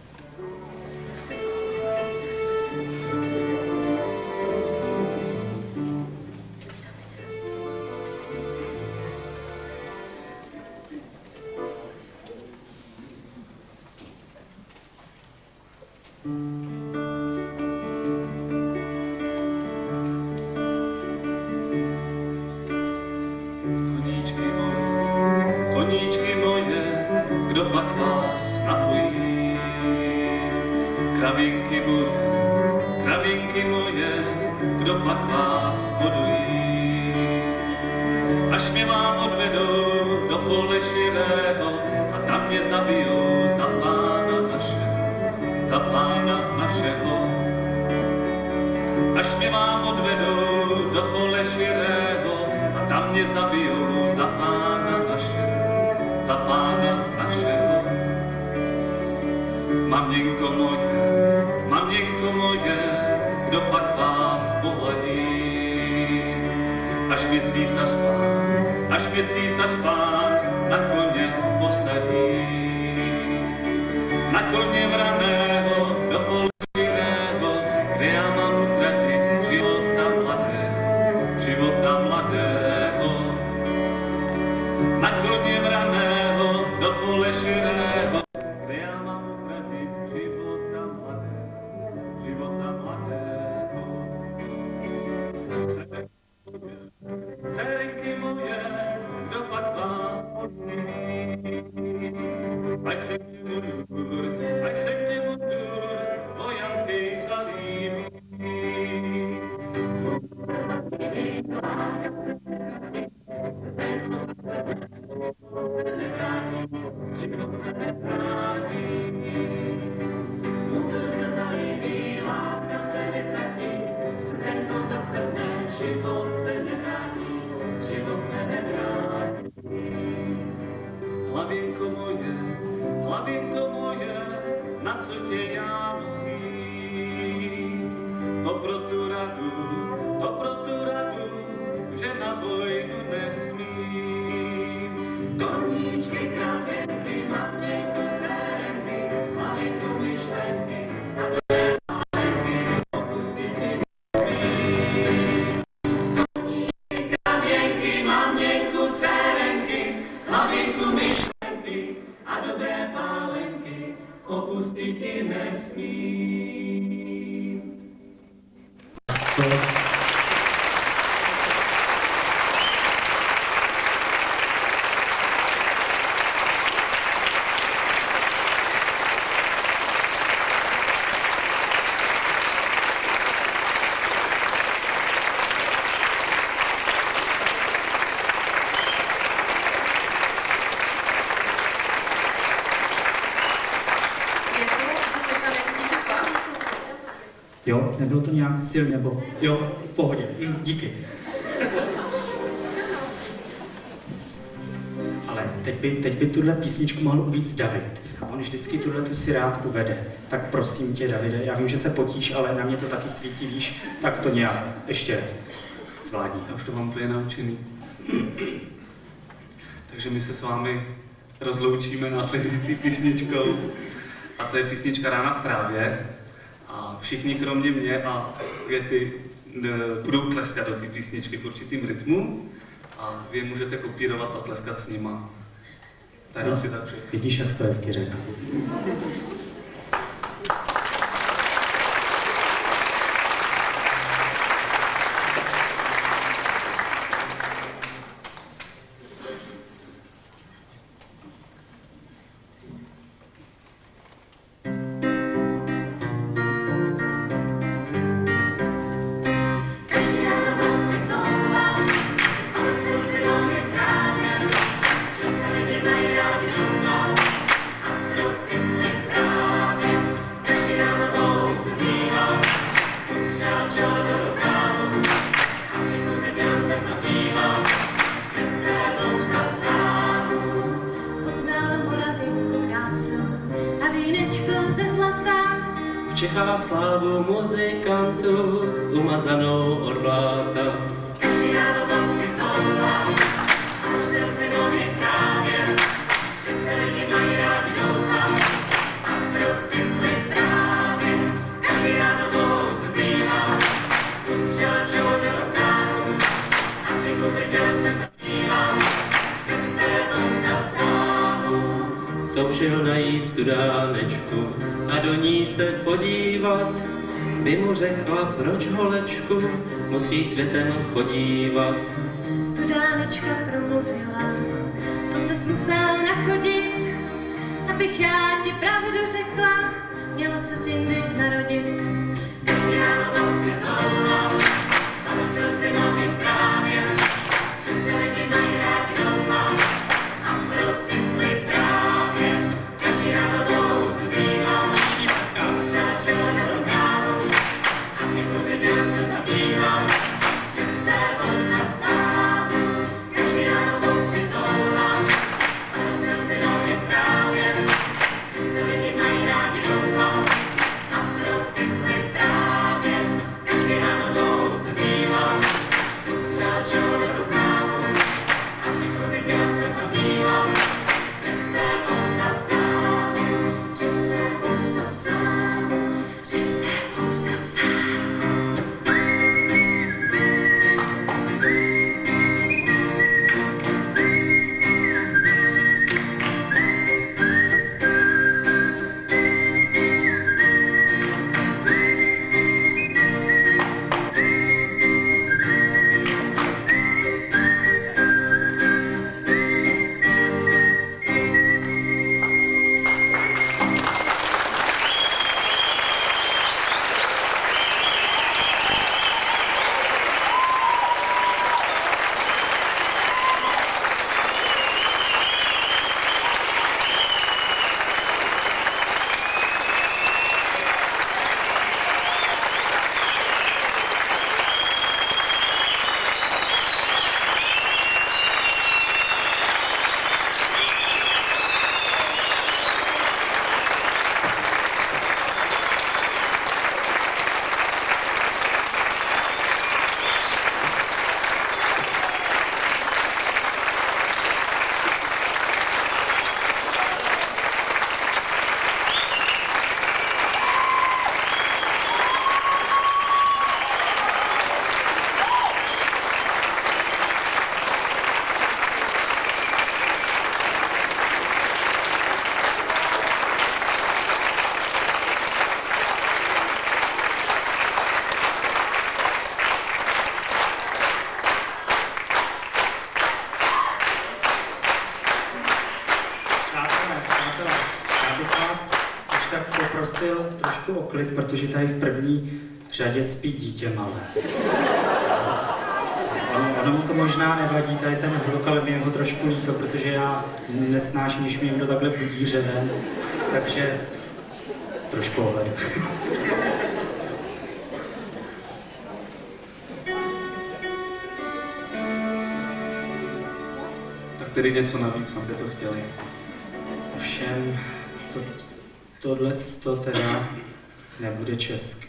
Speaker 2: Koníčky moje, koníčky moje, kdo pak vás napojí? Kravinky moje, kravinky moje, kdo pak vás podojí? Až mě vám odvedou do pole širého a tam mě zabijou za pána našeho, za pána našeho. Až mě vám odvedou do pole širého a tam mě zabijou za pána našeho, za pána našeho. Maměnko moje, maměnko moje, kdo pak vás pohladí? Až mě císař pán, až mě císař pán na koně posadí. Na koně vraného do pole širého, kde já mám utratit života mladého, života mladého. Na koně vraného do pole širého, kde já mám utratit života mladého, života mladého. Dcerenky moje, kdo pak vás podmíní? Až se mě budur, až se mě budur vojanský zalíbí. Život se nevrátí, budur se zalíbí, láska se vytratí, srdenko zatrhne, život se nevrátí, život se nevrátí. Hlavinko moje, hlavinko moje, na co tě já nosím? To pro tu radu, to pro tu radu, že na vojnu nesmím. Koníčky, kravěnky, maměnku, dcerenky, hlavinko myšlenky, a tvé malenky opustit ti nesmím. Koníčky, kravěnky, maměnku, dcerenky, hlavinku myšlenky, a dobré pálenky opustit ti nesmím.
Speaker 1: Co? Jo, nebylo to nějak silně, nebo jo, v pohodě, hm, díky. Ale teď by, teď by tuhle písničku mohl uvíct David. On vždycky tuhle tu si rád uvede. Tak prosím tě, Davide, já vím, že se potíš, ale na mě to taky svítí, víš, tak to nějak ještě zvládni.
Speaker 7: Já už to mám úplně naučený. Takže my se s vámi rozloučíme následující písničkou. A to je písnička Rána v trávě. A všichni kromě mě a Květy budou tleskat do té písničky v určitým rytmu. A vy je můžete kopírovat a tleskat s nima. Tak no, si tak všechno.
Speaker 1: Vidíš, jak jsi to hezky řekl.
Speaker 4: V Čechách slávu muzikantů umazanou od bláta.
Speaker 2: Každý ráno boky zouva a nosil si nohy v trávě, že se lidi mají rádi doufat a procitli právě. Každý ráno mohou se zývat, šel čelo do rukávu a při kluzi dělem se podíval, před sebou zasáhu.
Speaker 4: Toužil najít studánečku a do ní se podívat, by mu řekla, proč holečku musí světem chodívat.
Speaker 5: Studánečka promluvila, to ses musel nachodit, abych já ti pravdu řekla, měla se jindy narodit.
Speaker 2: Každý ráno boky zouva a nosil si nohy v trávě, že se lidi mají rádi doufat a procitli právě. Každý ráno mohou se zývat, šel čelo do rukávu a při kluzi dělem se podíval, před sebou zasáhu. Každý ráno boky zouva a nosil si nohy v trávě, že se lidi mají rádi doufat a procitli právě. Každý ráno mohou se zývat, šel čelo do rukávu a při kluzi dělem se podíval, před sebou zasáhu, před sebou zasáhu, před sebou zasáhu.
Speaker 1: Poprosil trošku o klid, protože tady v první řadě spí dítě malé. Ono, ono mu to možná nevadí, tady ten hluk, ale mě ho trošku líto, protože já nesnáším, když mě někdo takhle budí řevem, takže trošku ohledu.
Speaker 7: tedy něco navíc, snad to chtěli.
Speaker 1: Ovšem, to, tohleto teda nebude česky.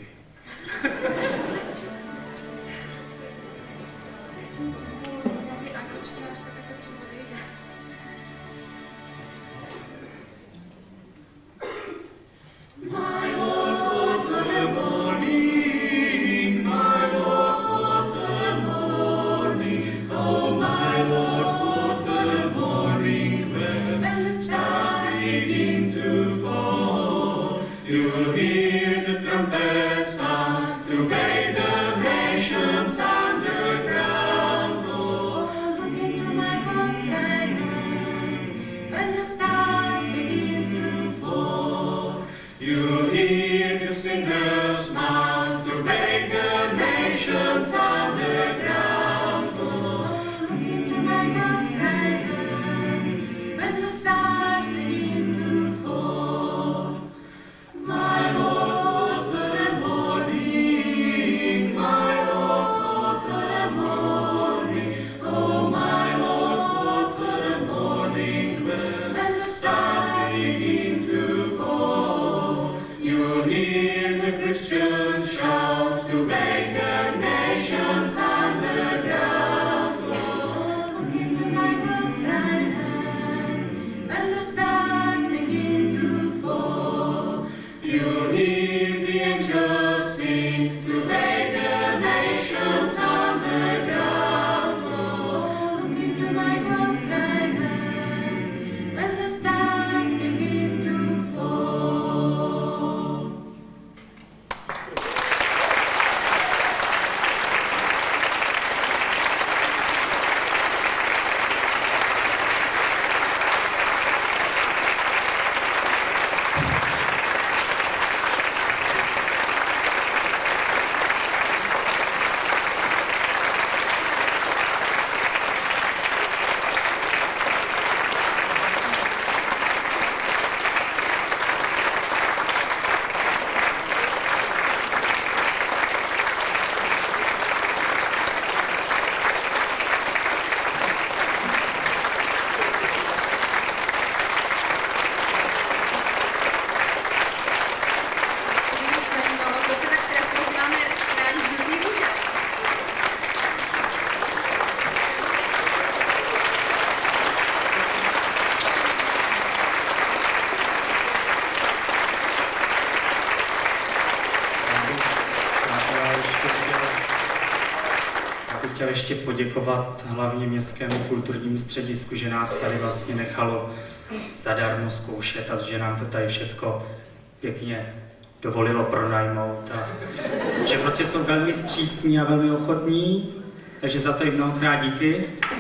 Speaker 1: Chtěl ještě poděkovat hlavně Městskému kulturnímu středisku, že nás tady vlastně nechalo zadarmo zkoušet a že nám to tady všecko pěkně dovolilo pronajmout. A že prostě jsou velmi vstřícní a velmi ochotní, takže za to jim mnohokrát díky.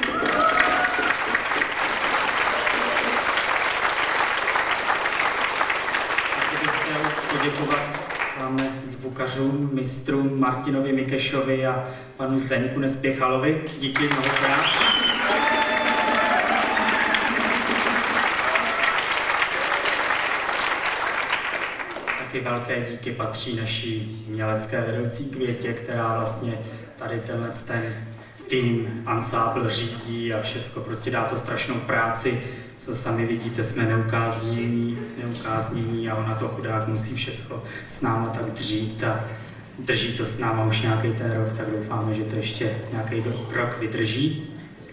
Speaker 1: Taky bych chtěl poděkovat máme zvukařům, mistrům Martinovi Mikešovi a panu Zdeňku Nespěchalovi. Díky mnohokrát. Taky velké díky patří naší umělecké vedoucí Květě, která vlastně tady tenhle ten tým, ansábl řídí a všecko prostě dá to strašnou práci. Co sami vidíte, jsme neukáznění, neukáznění a ona to chudák musí všecko s náma tak dřít a drží to s náma už nějaký ten rok, tak doufáme, že to ještě nějaký rok vydrží.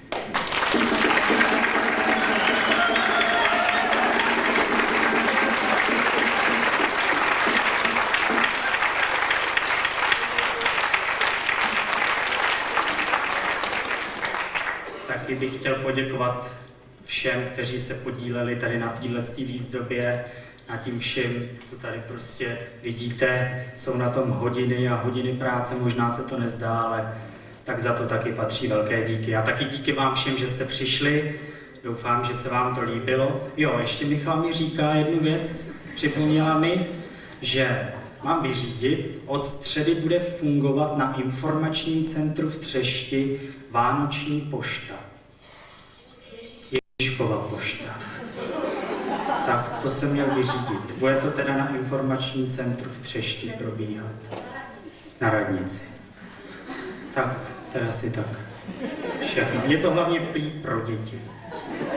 Speaker 1: Taky bych chtěl poděkovat všem, kteří se podíleli tady na této výzdobě, na tím všem, co tady prostě vidíte. Jsou na tom hodiny a hodiny práce, možná se to nezdá, ale tak za to taky patří velké díky. A taky díky vám všem, že jste přišli. Doufám, že se vám to líbilo. Jo, ještě Michal mi říká jednu věc, připomněla mi, že mám vyřídit, od středy bude fungovat na informačním centru v Třešti vánoční pošta. Ježíškova pošta. Tak to jsem měl vyřídit. Bude to teda na informačním centru v Třešti probíhat. Na radnici. Tak, teda si tak. Všechno. Je to hlavně prý pro děti.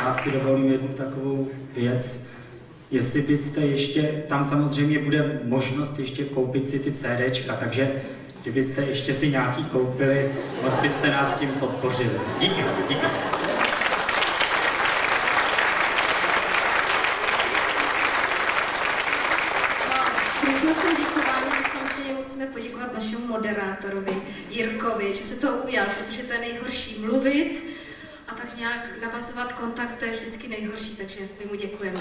Speaker 1: já si dovolím jednu takovou věc. Jestli byste ještě, tam samozřejmě bude možnost ještě koupit si ty CDčka, takže kdybyste ještě si nějaký koupili, moc byste nás tím podpořili. Díky, díky.
Speaker 8: My jsme v tom díkování, tak samozřejmě musíme poděkovat našemu moderátorovi Jirkovi, že se toho ujal, protože to je nejhorší mluvit a tak nějak navazovat kontakt, to je vždycky nejhorší, takže my mu děkujeme.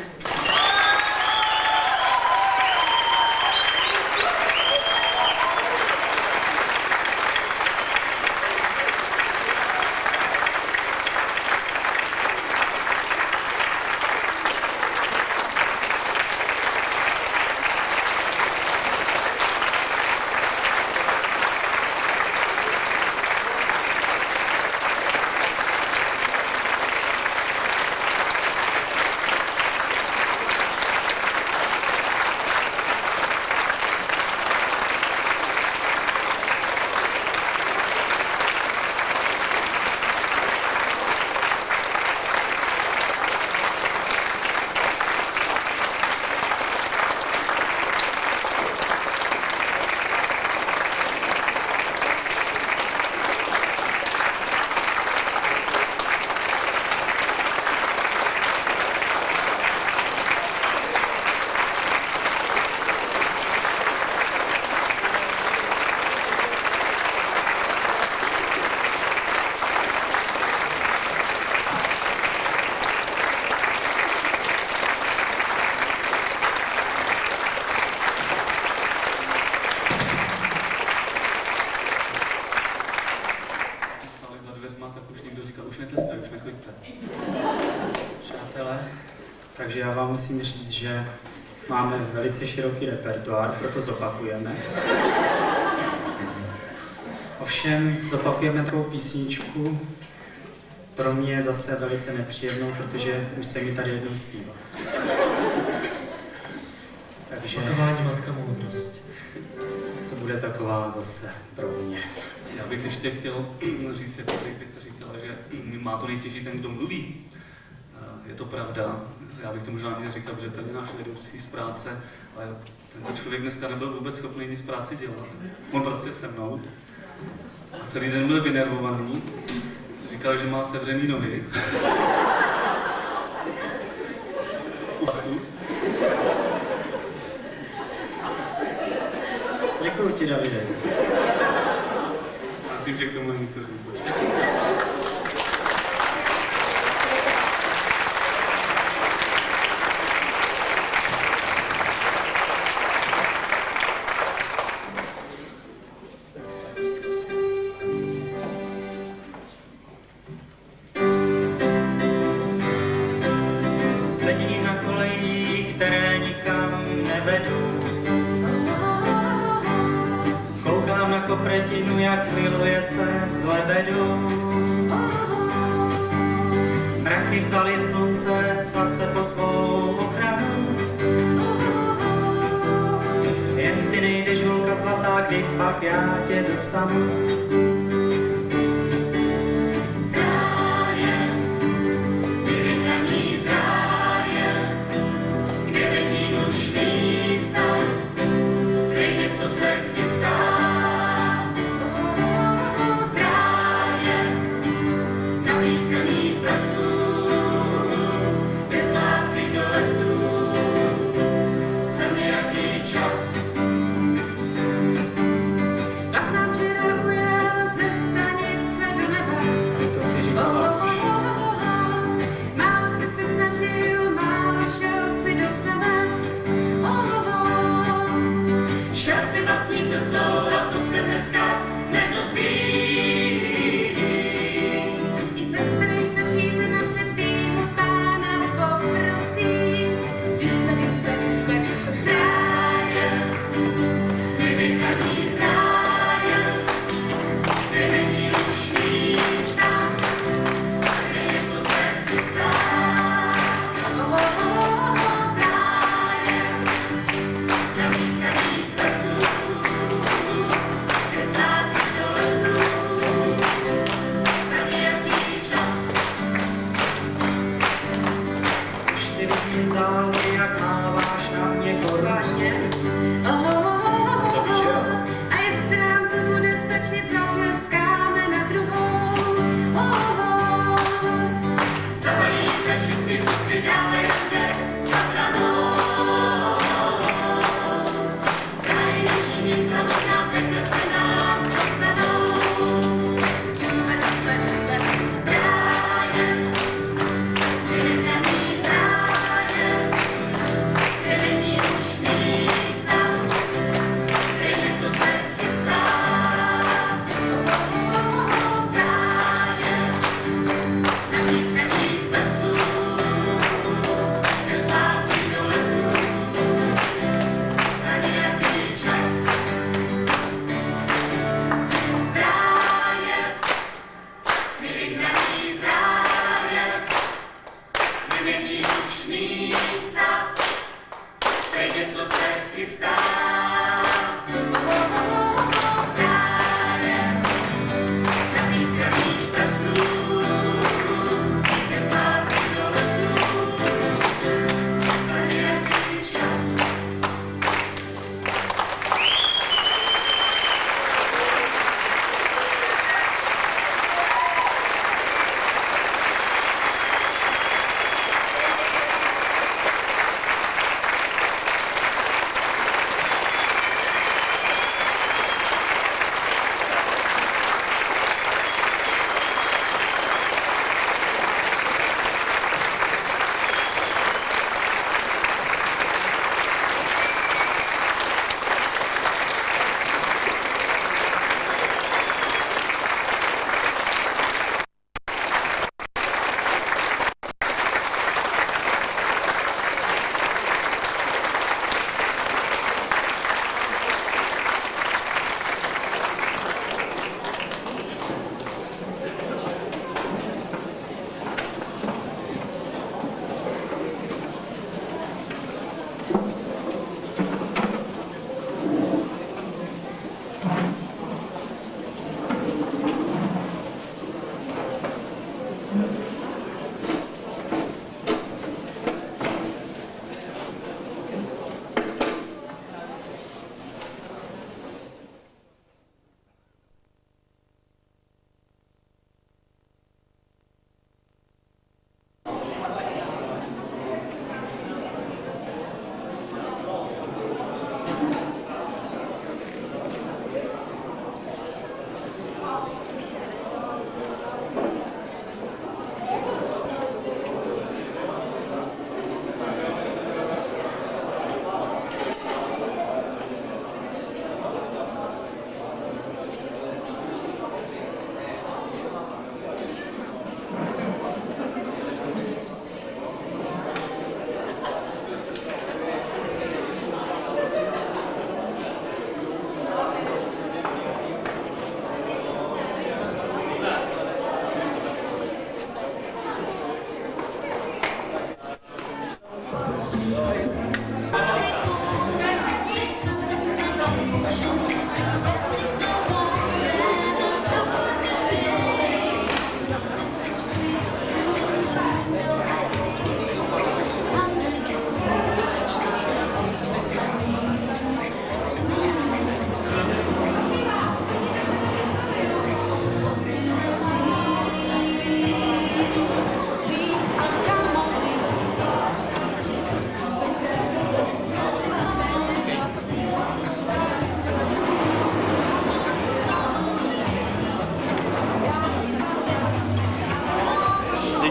Speaker 1: Takže já vám musím říct, že máme velice široký repertoár, proto zopakujeme. Ovšem zopakujeme takovou písničku, pro mě je zase velice nepříjemnou, protože už se mi tady jednou zpívá. Takže
Speaker 6: Opakování matka moudrosti.
Speaker 1: To bude taková zase pro mě.
Speaker 7: Já bych ještě chtěl říct, jako Petra říkala, že má to nejtěžší ten, kdo mluví. Je to pravda. Já bych to možná měl říkat, že ten je náš vedoucí z práce, ale tento člověk dneska nebyl vůbec schopný nic z práci dělat. On pracuje se mnou a celý den byl vynervovaný. Říkal, že má sevřený nohy. U pasu.
Speaker 1: Děkuji ti, Davide.
Speaker 7: Já myslím, že k tomu není co říct.
Speaker 1: Kopretinu, jak miluje se z lebedu. Mraky vzali slunce zase pod svou ochranu. Jen ty nejdeš, holka zlatá, kdy pak já tě dostanu.
Speaker 2: Zájem, nevyhraný zájem, kde není už místa, dej něco se chystá.
Speaker 5: Vlak nám včera ujel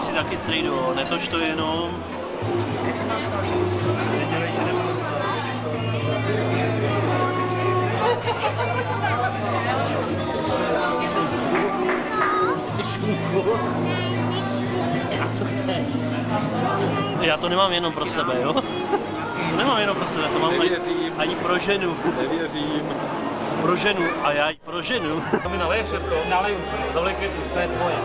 Speaker 9: si taky strejdu, netoč to jenom.
Speaker 10: A co chceš?
Speaker 9: Já to nemám jenom pro sebe, jo? To nemám jenom pro sebe, to mám ani, ani pro ženu.
Speaker 11: Nevěřím.
Speaker 9: Pro ženu a já i pro ženu.
Speaker 7: To mi naleješ, Jirko? Naleju. Zavolej květu, to je tvoje.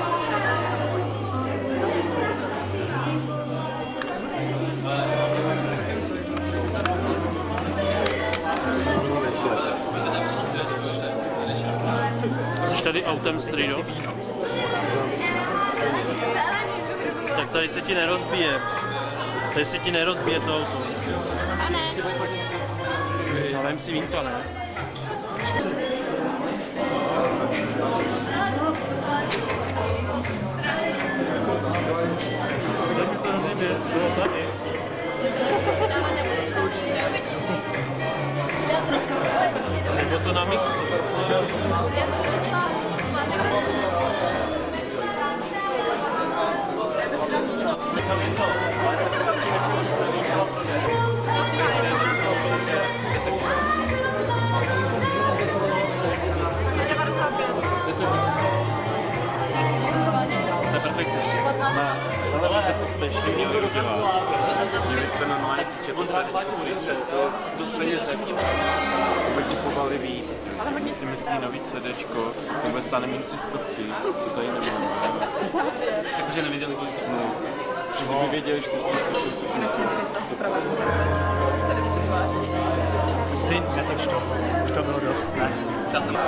Speaker 9: Jsi tady autem strýdo? Tak tady se ti nerozbije. Tady se ti nerozbije to auto. No, vem si vínka, ne? Nebo to na mix? To je perfektní ještě. Ale co jste ještě měli udělat? Měli jste normálně si četl cedičku, když jste to dost peněz aby kupovali víc. Oni si myslí nový cedečko, vůbec já nemím tři stovky, to tady nemám. Takže nevěděli, kolik to znovu. Kdyby věděli, že to stojí Ty, netoč to. Už to bylo dost, ne? Já jsem...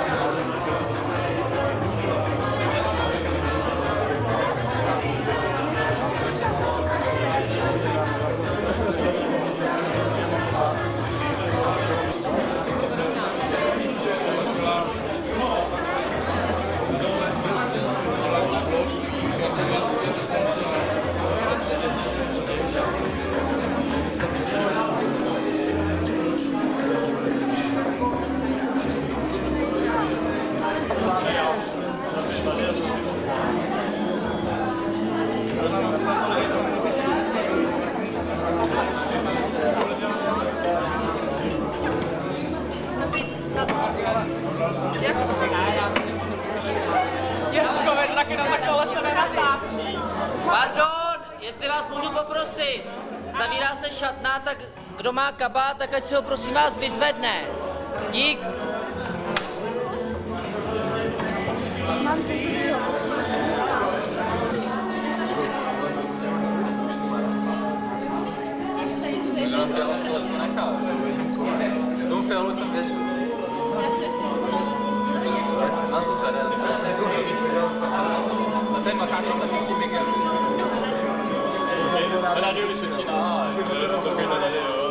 Speaker 12: Ježkové zraky na takhle se nenatáčí.
Speaker 13: Pardon, jestli vás můžu poprosit. Zavírá se šatna, tak kdo má kabát, tak ať si ho prosím vás vyzvedne. Dík.
Speaker 11: Tomu fialu jsem věřil. Na to se ne, na ten macháček taky s tím Miguel. Na rádiu Vysočina, to je to